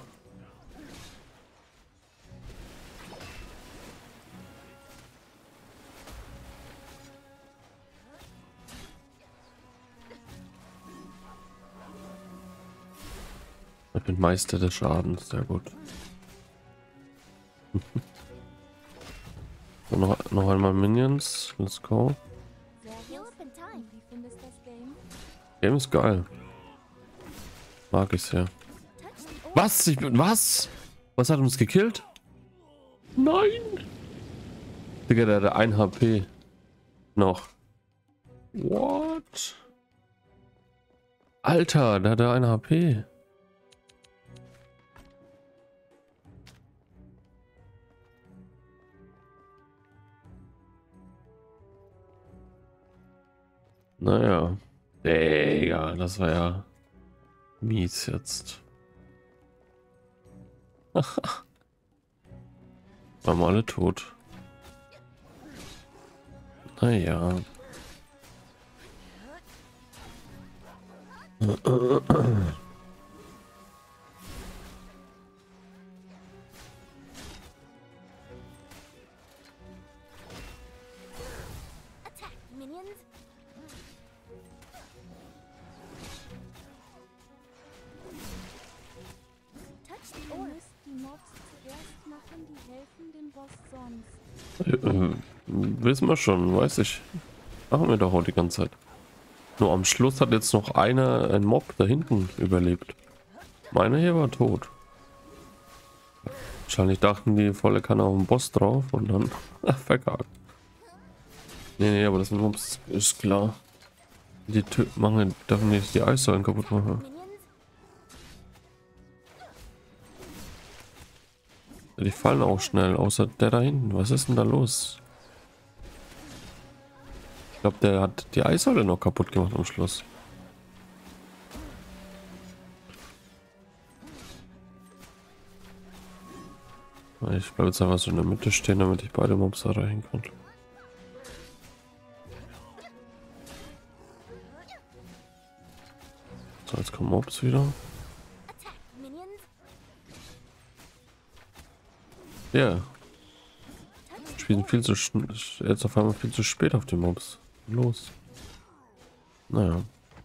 Ich bin Meister des Schadens, sehr gut. So, noch einmal Minions, let's go. Heal up in time. Wie findest du das Game? Game ist geil. Mag ich sehr. Touch the orb. Was? Was? Was hat uns gekillt? Nein! Digga, der hatte 1 HP. Noch. What? Alter, der hatte 1 HP. Naja. Digga, das war ja mies jetzt. Waren wir alle tot. Naja. Attack, minions. Touch the Ihr orb. müsst die Mobs zuerst machen, die helfen dem Boss sonst. Wissen wir schon, weiß ich. Machen wir doch auch die ganze Zeit. Nur am Schluss hat jetzt noch ein Mob da hinten überlebt. Meiner hier war tot. Wahrscheinlich dachten die volle Kanne auf den Boss drauf und dann verkackt. Nee, aber das mit Mobs ist klar. Die dürfen nicht die Eissäulen kaputt machen. Minions. Die fallen auch schnell, außer der da hinten. Was ist denn da los? Ich glaube, der hat die Eissäule noch kaputt gemacht am Schluss. Ich bleibe jetzt einfach so in der Mitte stehen, damit ich beide Mobs erreichen kann. So, jetzt kommen Mobs wieder. Attack, minions. Ja, Touch the spielen orb. viel zu jetzt auf einmal viel zu spät auf die Mobs. Los. Naja.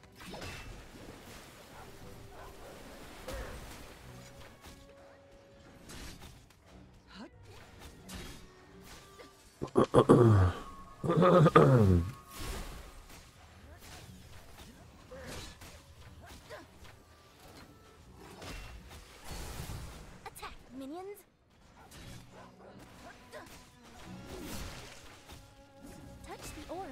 Attack, minions. Touch the orb.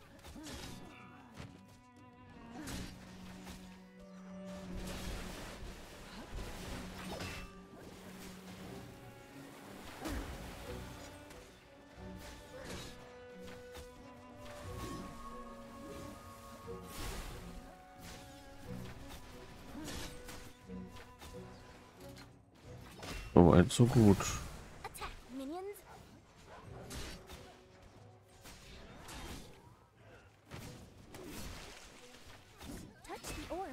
Soweit so gut. Attack, minions. Touch the orb.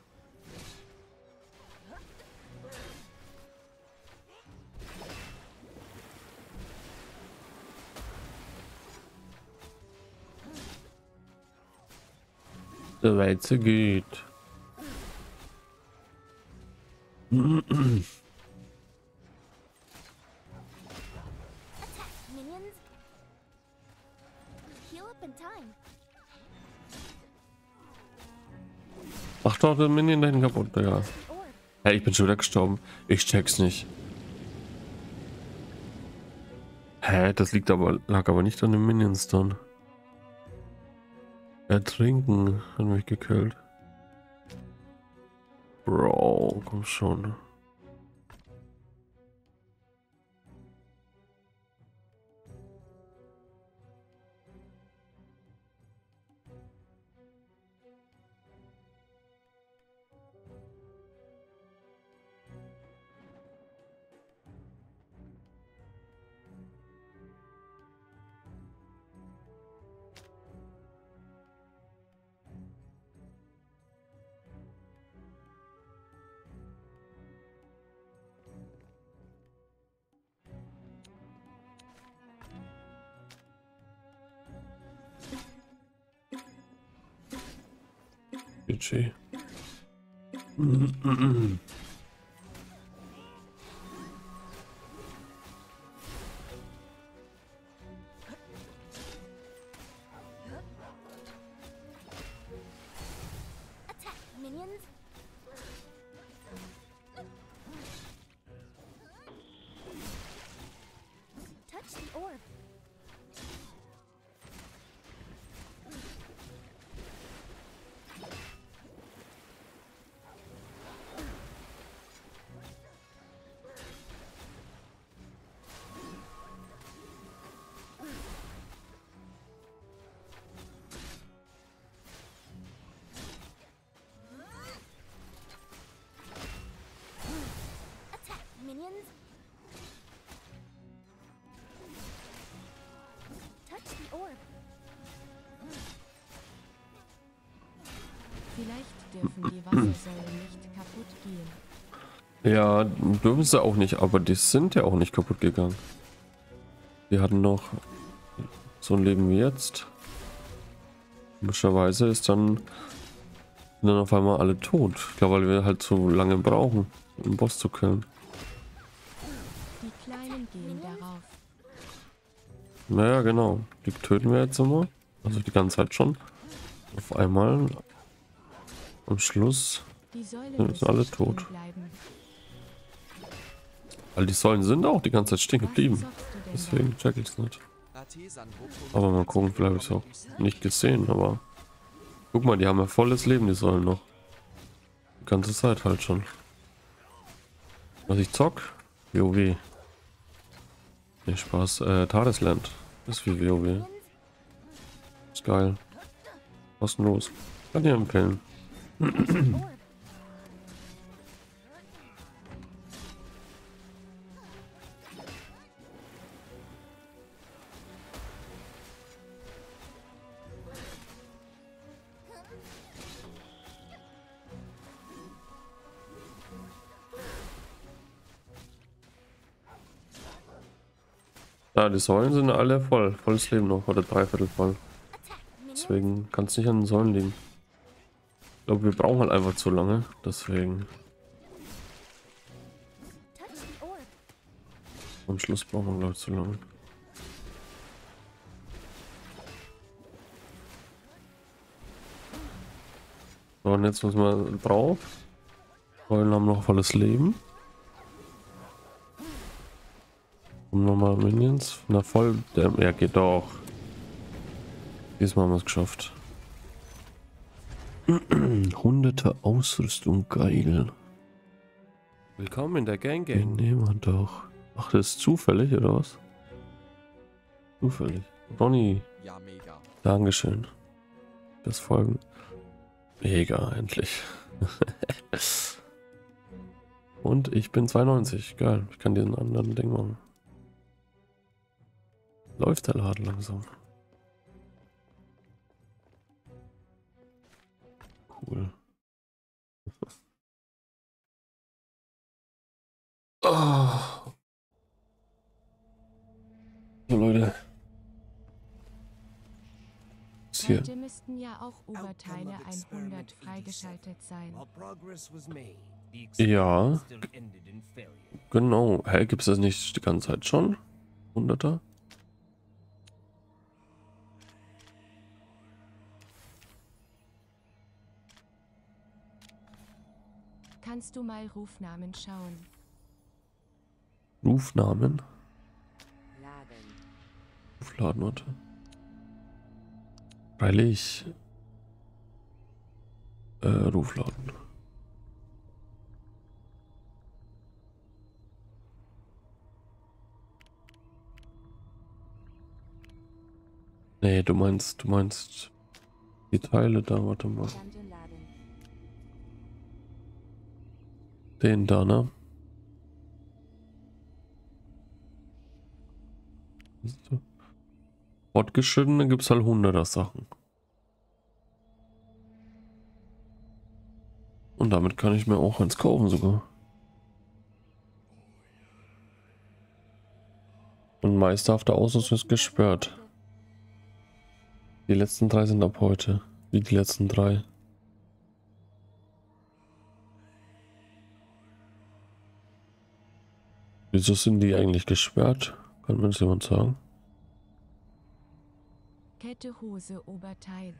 Soweit so gut. Attack, minions. Heal up in time. Mach doch den Minion dahin kaputt, Digga. The orb. Hey, ich bin schon wieder gestorben. Ich check's nicht. Hä, das lag aber nicht an den Minions dann. Ertrinken hat mich gekillt. Bro, komm schon. GG. Attack, minions. Touch the orb. Attack, minions. Touch the orb. Vielleicht dürfen die Wassersäulen nicht kaputt gehen. Ja, dürfen sie auch nicht, aber die sind ja auch nicht kaputt gegangen. Die hatten noch so ein Leben wie jetzt. Komischerweise sind dann auf einmal alle tot. Ich glaube, weil wir halt so lange brauchen, um den Boss zu killen. Die Kleinen gehen darauf. Naja, genau. Die töten wir jetzt immer. Also die ganze Zeit schon. Auf einmal. Am Schluss. Die Säulen Sind müssen alle stehen tot. bleiben. Weil die Säulen sind auch die ganze Zeit stehen Was geblieben. zockst du denn da? Deswegen check ich's nicht. Artesan Aber mal gucken, vielleicht habe ich es auch nicht gesehen, aber. Guck mal, die haben ja volles Leben, die Säulen noch. Die ganze Zeit halt schon. Was ich zock? WoW. Nee, Spaß. Tagesland. Ist wie WoW. Minions. Ist geil. Kostenlos. Kann ich empfehlen. Touch the orb. Ja, die Säulen sind alle voll. Volles Leben noch. Oder dreiviertel voll. Attack, minions. Deswegen kann es nicht an den Säulen liegen. Ich glaube, wir brauchen halt einfach zu lange. Deswegen. Touch the orb. Am Schluss brauchen wir, glaube ich, zu lange. So, und jetzt müssen wir drauf. Säulen haben noch volles Leben. Und nochmal Minions. Na voll. Ja, geht doch. Diesmal haben wir es geschafft. Hunderte Ausrüstung, geil. Willkommen in der Gang. Den nehmen wir doch. Ach, das ist zufällig, oder was? Zufällig. Ronny, Ja, mega. Dankeschön. Das Folgen. Mega, endlich. Und ich bin 92. Geil. Ich kann diesen anderen Ding machen. Läuft der Laden langsam. Cool. Oh. So, Leute. Was hier? Heute müssten ja auch Oberteile 100 freigeschaltet sein. While progress was made, the Ja. experiment still ended in failure. Genau. Hä, gibt es das nicht die ganze Zeit schon? Hunderter? Kannst du mal Rufnamen schauen? Rufnamen? Laden. Rufladen, warte. Freilich. Rufladen. Nee, du meinst die Teile da, warte mal. Dungeon laden. Den da, ne? Fortgeschrittene gibt es halt 100er Sachen. Und damit kann ich mir auch eins kaufen sogar. Und meisterhafte Ausrüstung ist gesperrt. Die letzten 3 sind ab heute. Wie die letzten 3. Wieso sind die eigentlich gesperrt? Kann mir das jemand sagen? Kette, Hose, Oberteil.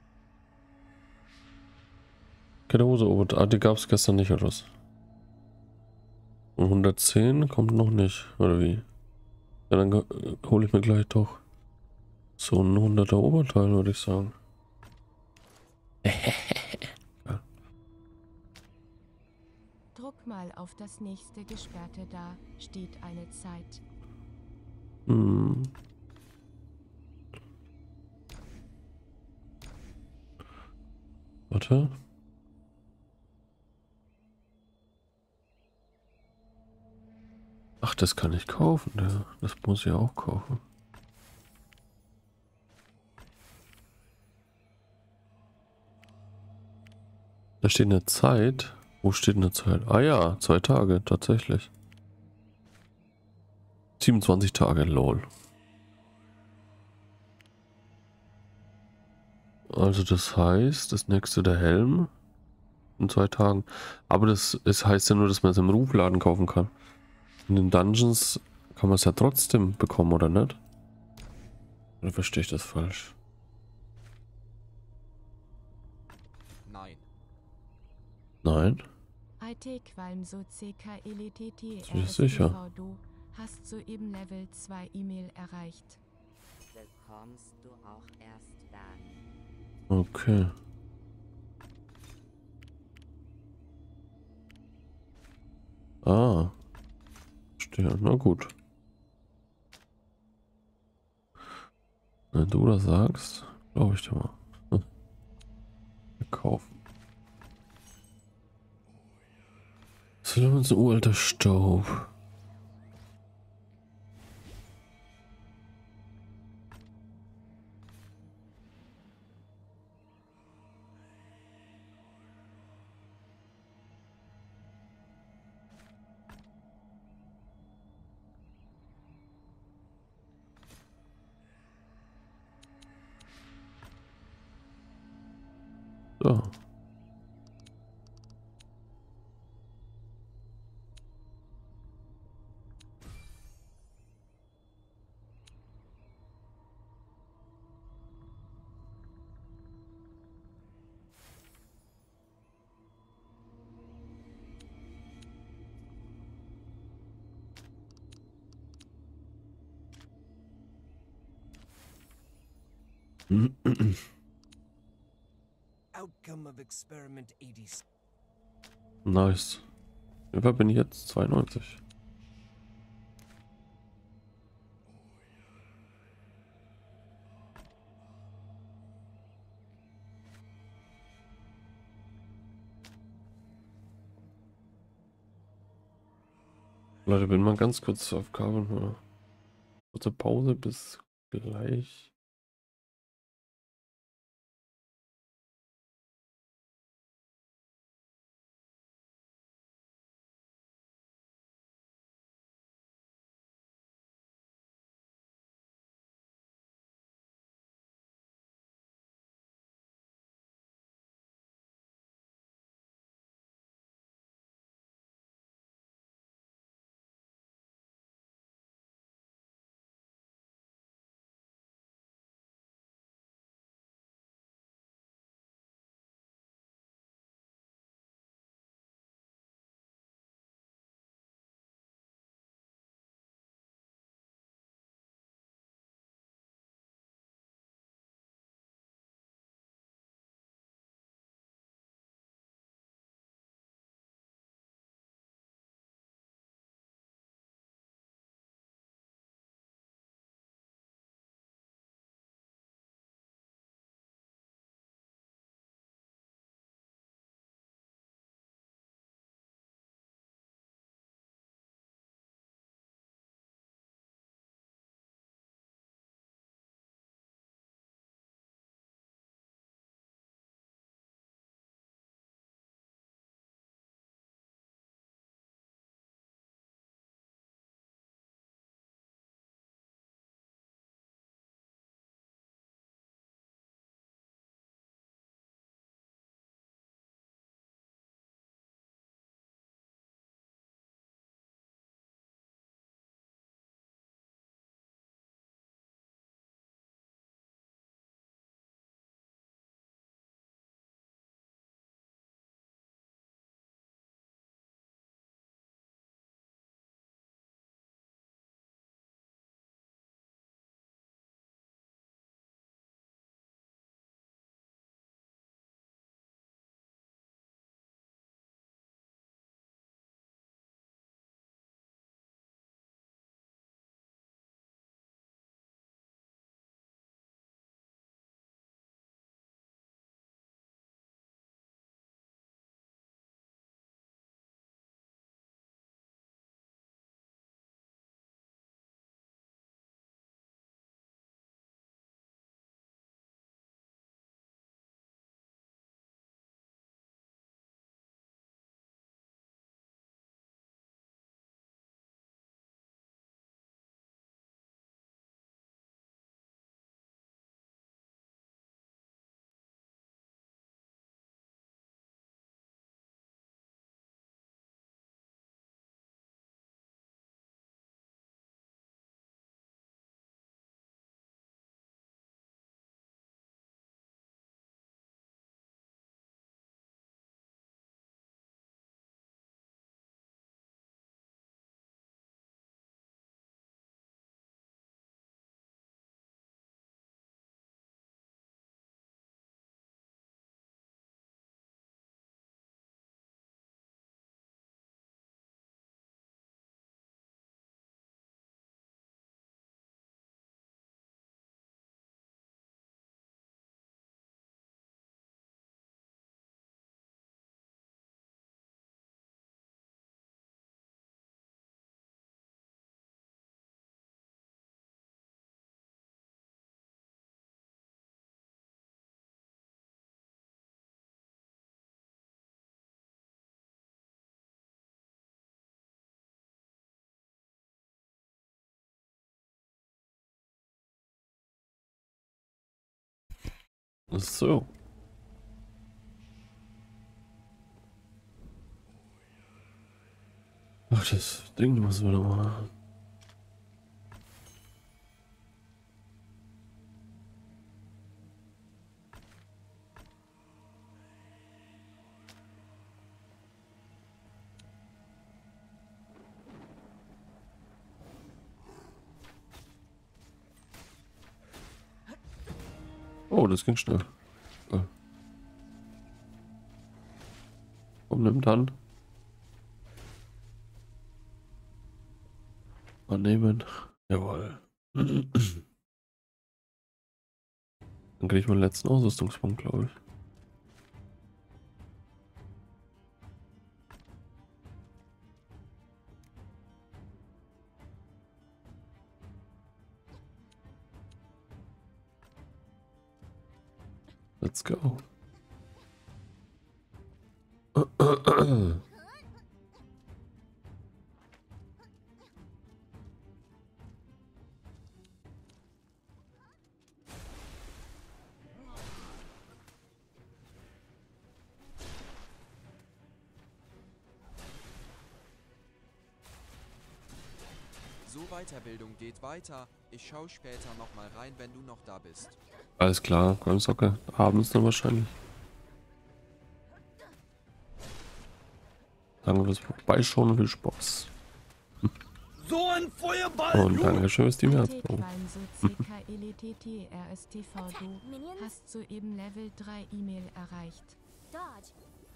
Keine Hose, Ober. Ah, die gab es gestern nicht, oder was? Und 110 kommt noch nicht, oder wie? Ja, dann hole ich mir gleich doch so ein 100er Oberteil, würde ich sagen. Ja. Druck mal auf das nächste Gesperrte, da steht eine Zeit. Hm. Warte. Ach, das kann ich kaufen, ja. Das muss ich auch kaufen. Da steht eine Zeit. Wo steht eine Zeit? Ah ja, 2 Tage, tatsächlich. 27 Tage, lol. Also das heißt, das nächste der Helm in 2 Tagen. Aber das heißt ja nur, dass man es im Rufladen kaufen kann. In den Dungeons kann man es ja trotzdem bekommen, oder nicht? Oder verstehe ich das falsch? Nein. IT Nein? Qualm so CKLTT Sicher. Du hast soeben Level 2 E-Mail erreicht. Bekommst du auch erst dann. Okay. Ah. Verstehe. Na gut. Wenn du das sagst, glaube ich dir mal. Wir kaufen. Das ist uns ein uralter Staub. da. Outcome of experiment 80. Nice. Wie weit bin ich jetzt? 92. Leute, bin mal ganz kurz auf Kabel. Kurze Pause, bis gleich. So. Ach, das Ding müssen wir noch mal. Oh, das ging schnell. Komm, nimm dann. Annehmen. Jawohl. Dann kriege ich meinen letzten Ausrüstungspunkt, glaube ich. Let's go. So Weiterbildung geht weiter. Ich schau später nochmal rein, wenn du noch da bist. Alles klar, Goldensocke. Abends dann wahrscheinlich. Danke fürs Vorbeischauen und viel Spaß. So ein Feuerball! Und Dankeschön fürs Team Herz. Du Minions. hast soeben Level 3 E-Mail erreicht. Dodge.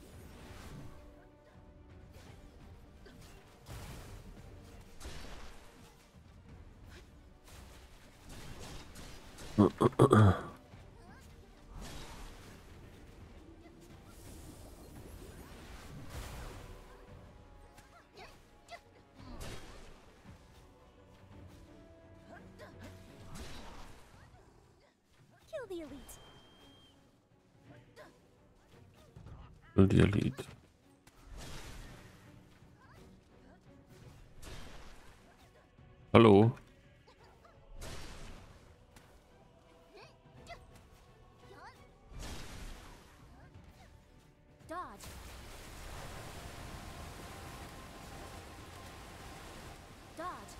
Kill the elite. Die Elite. Hallo. Dodge. Dodge.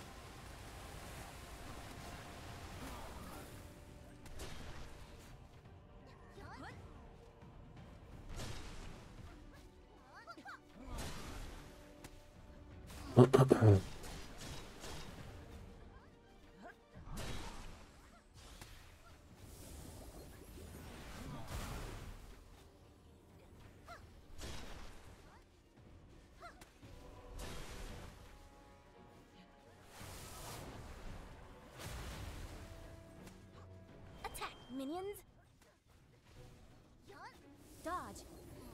Attack, minions. Dodge.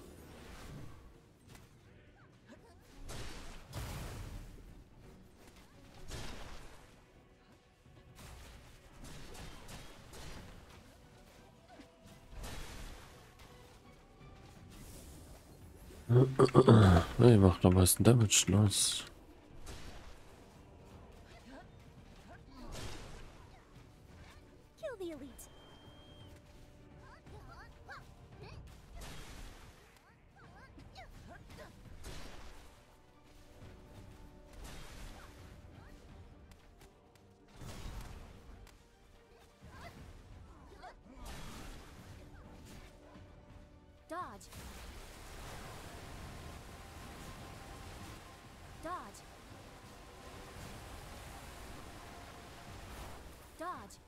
Nee, macht am meisten Damage. Nice. Kill the elite. Dodge. Dodge. Dodge.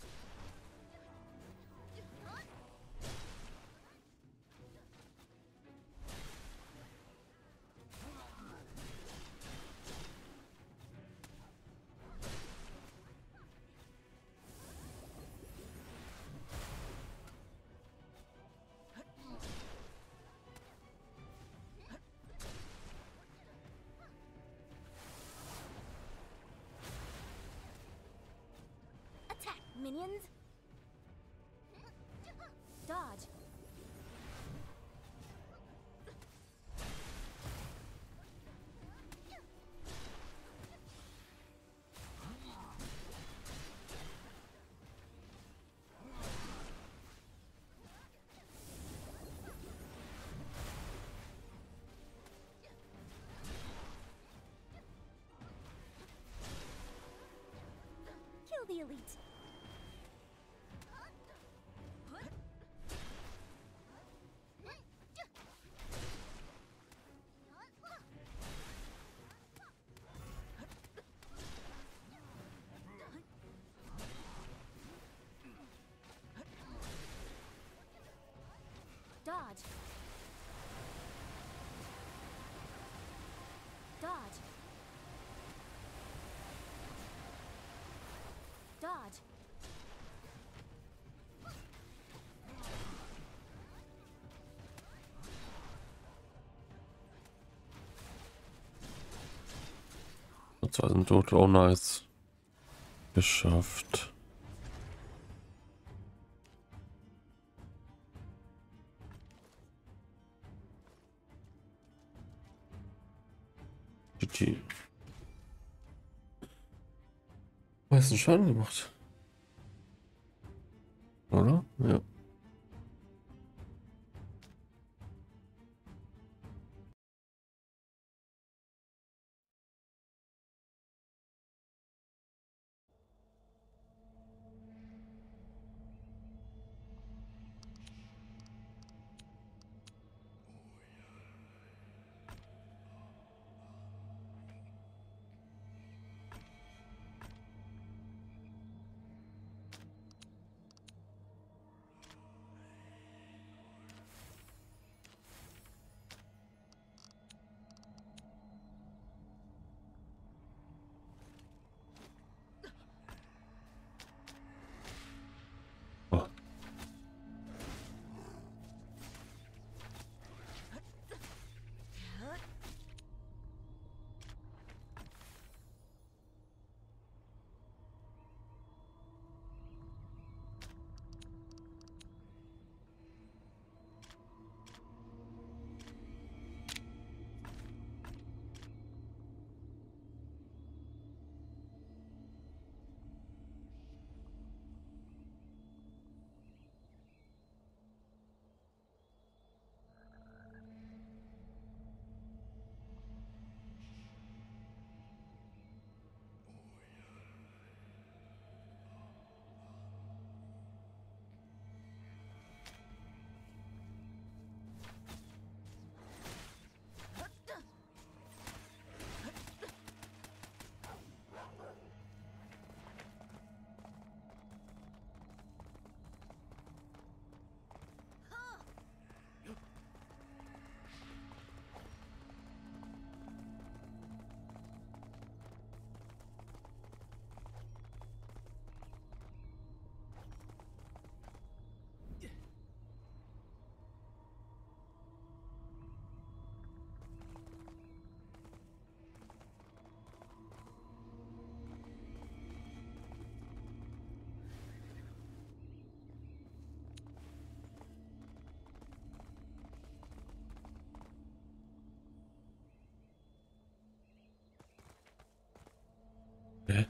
Attack, minions. Dodge. Dodge. Dodge. Dodge. Und zwar sind tote. Oh, nice. Geschafft. GG. Meisten Schaden gemacht. Oder? Ja. Oh. Hä?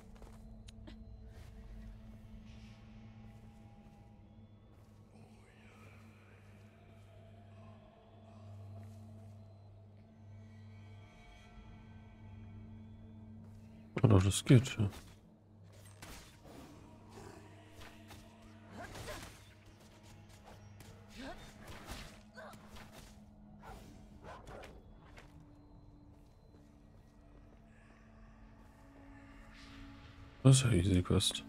Oder das geht, ja. Das ist ja easy Quest.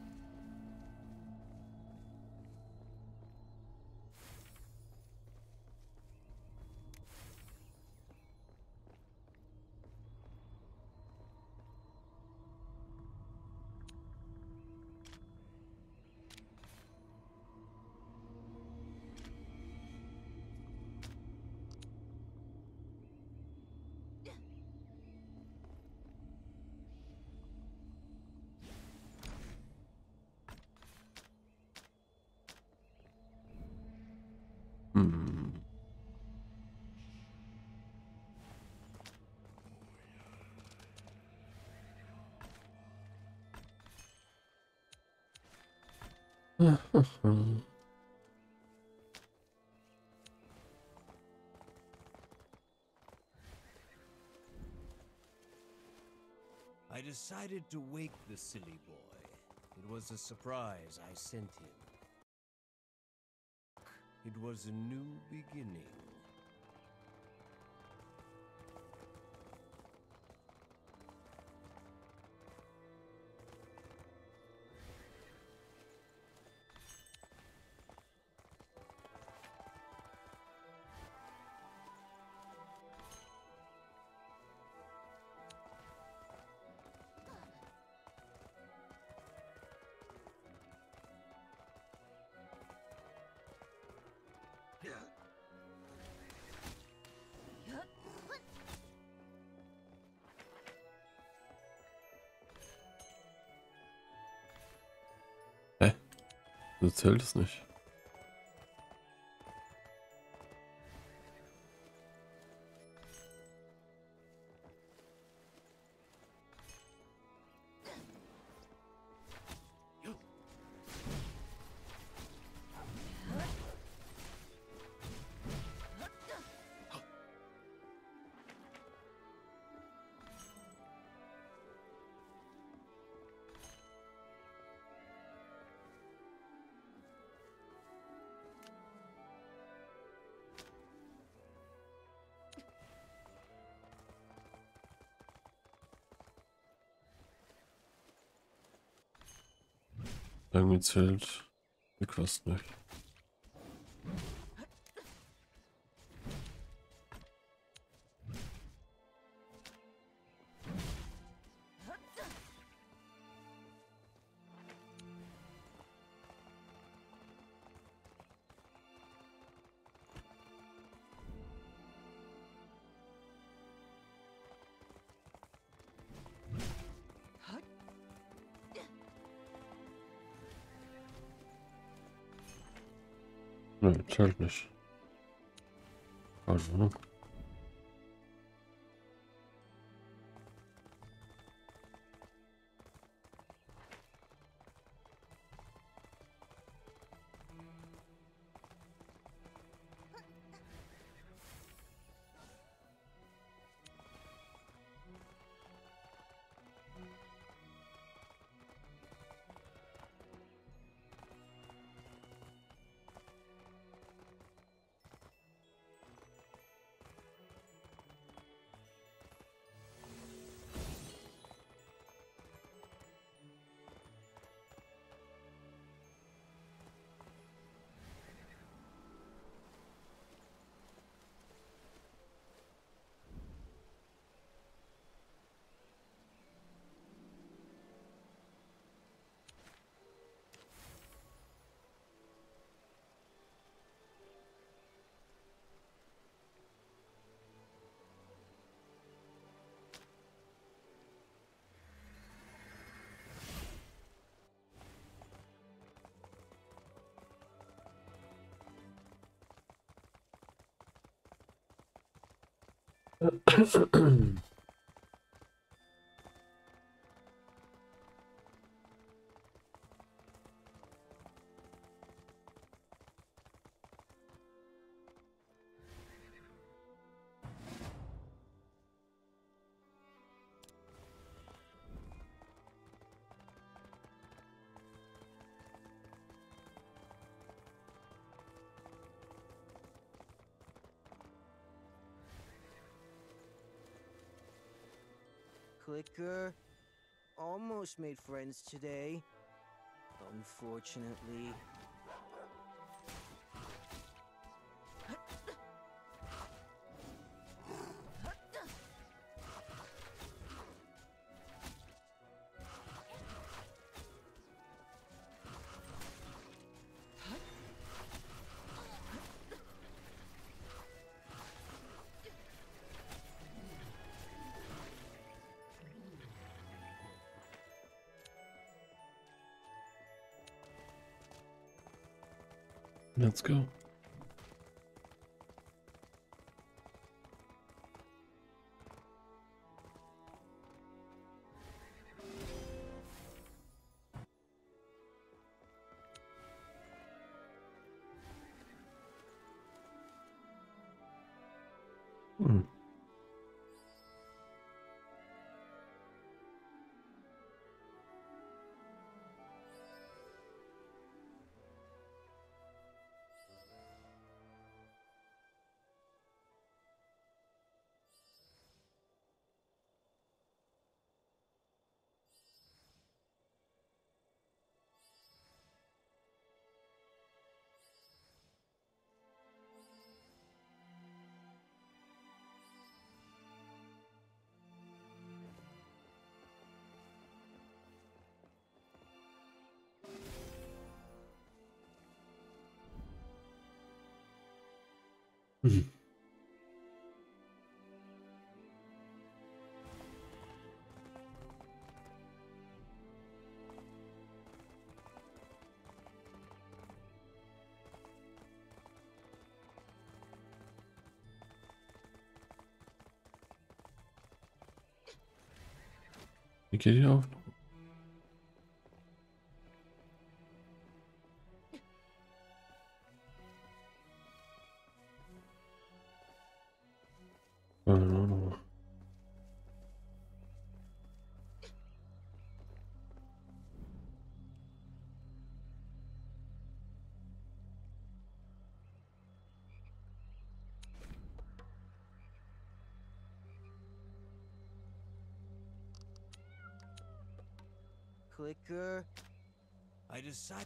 Hm. I decided to wake the silly boy. It was a surprise I sent him. It was a new beginning. Hä? So zählt es nicht. Irgendwie zählt die Quest nicht. Nö, zählt nicht. Keine Ahnung. Clicker. Almost made friends today. Unfortunately. Let's go. Hm. Mhm. Wie geht die auf? Clicker. I decided.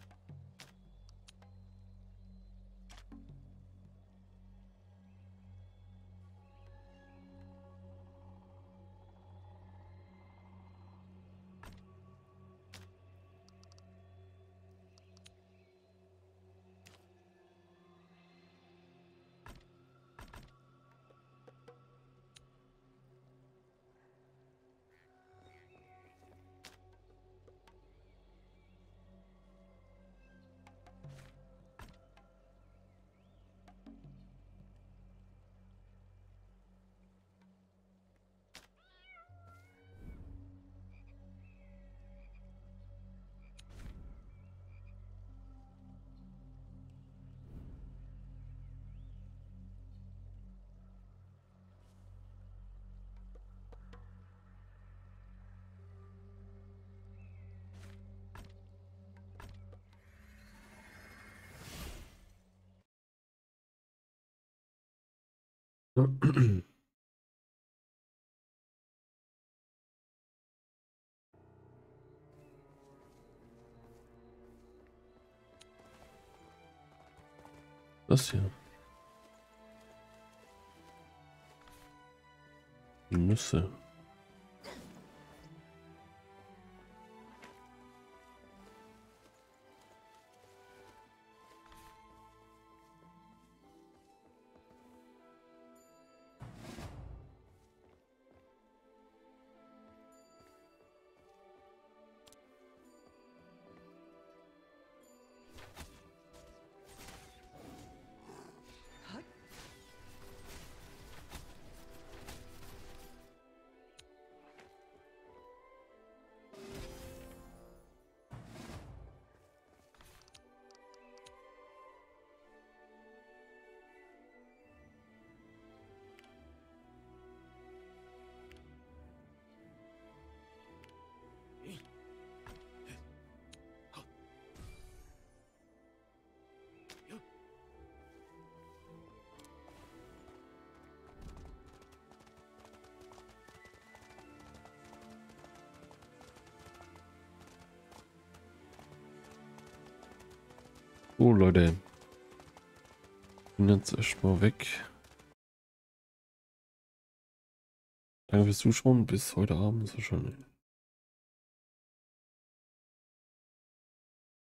Das hier. Nüsse. So Leute, bin jetzt erstmal weg. Danke fürs Zuschauen, bis heute Abend wahrscheinlich.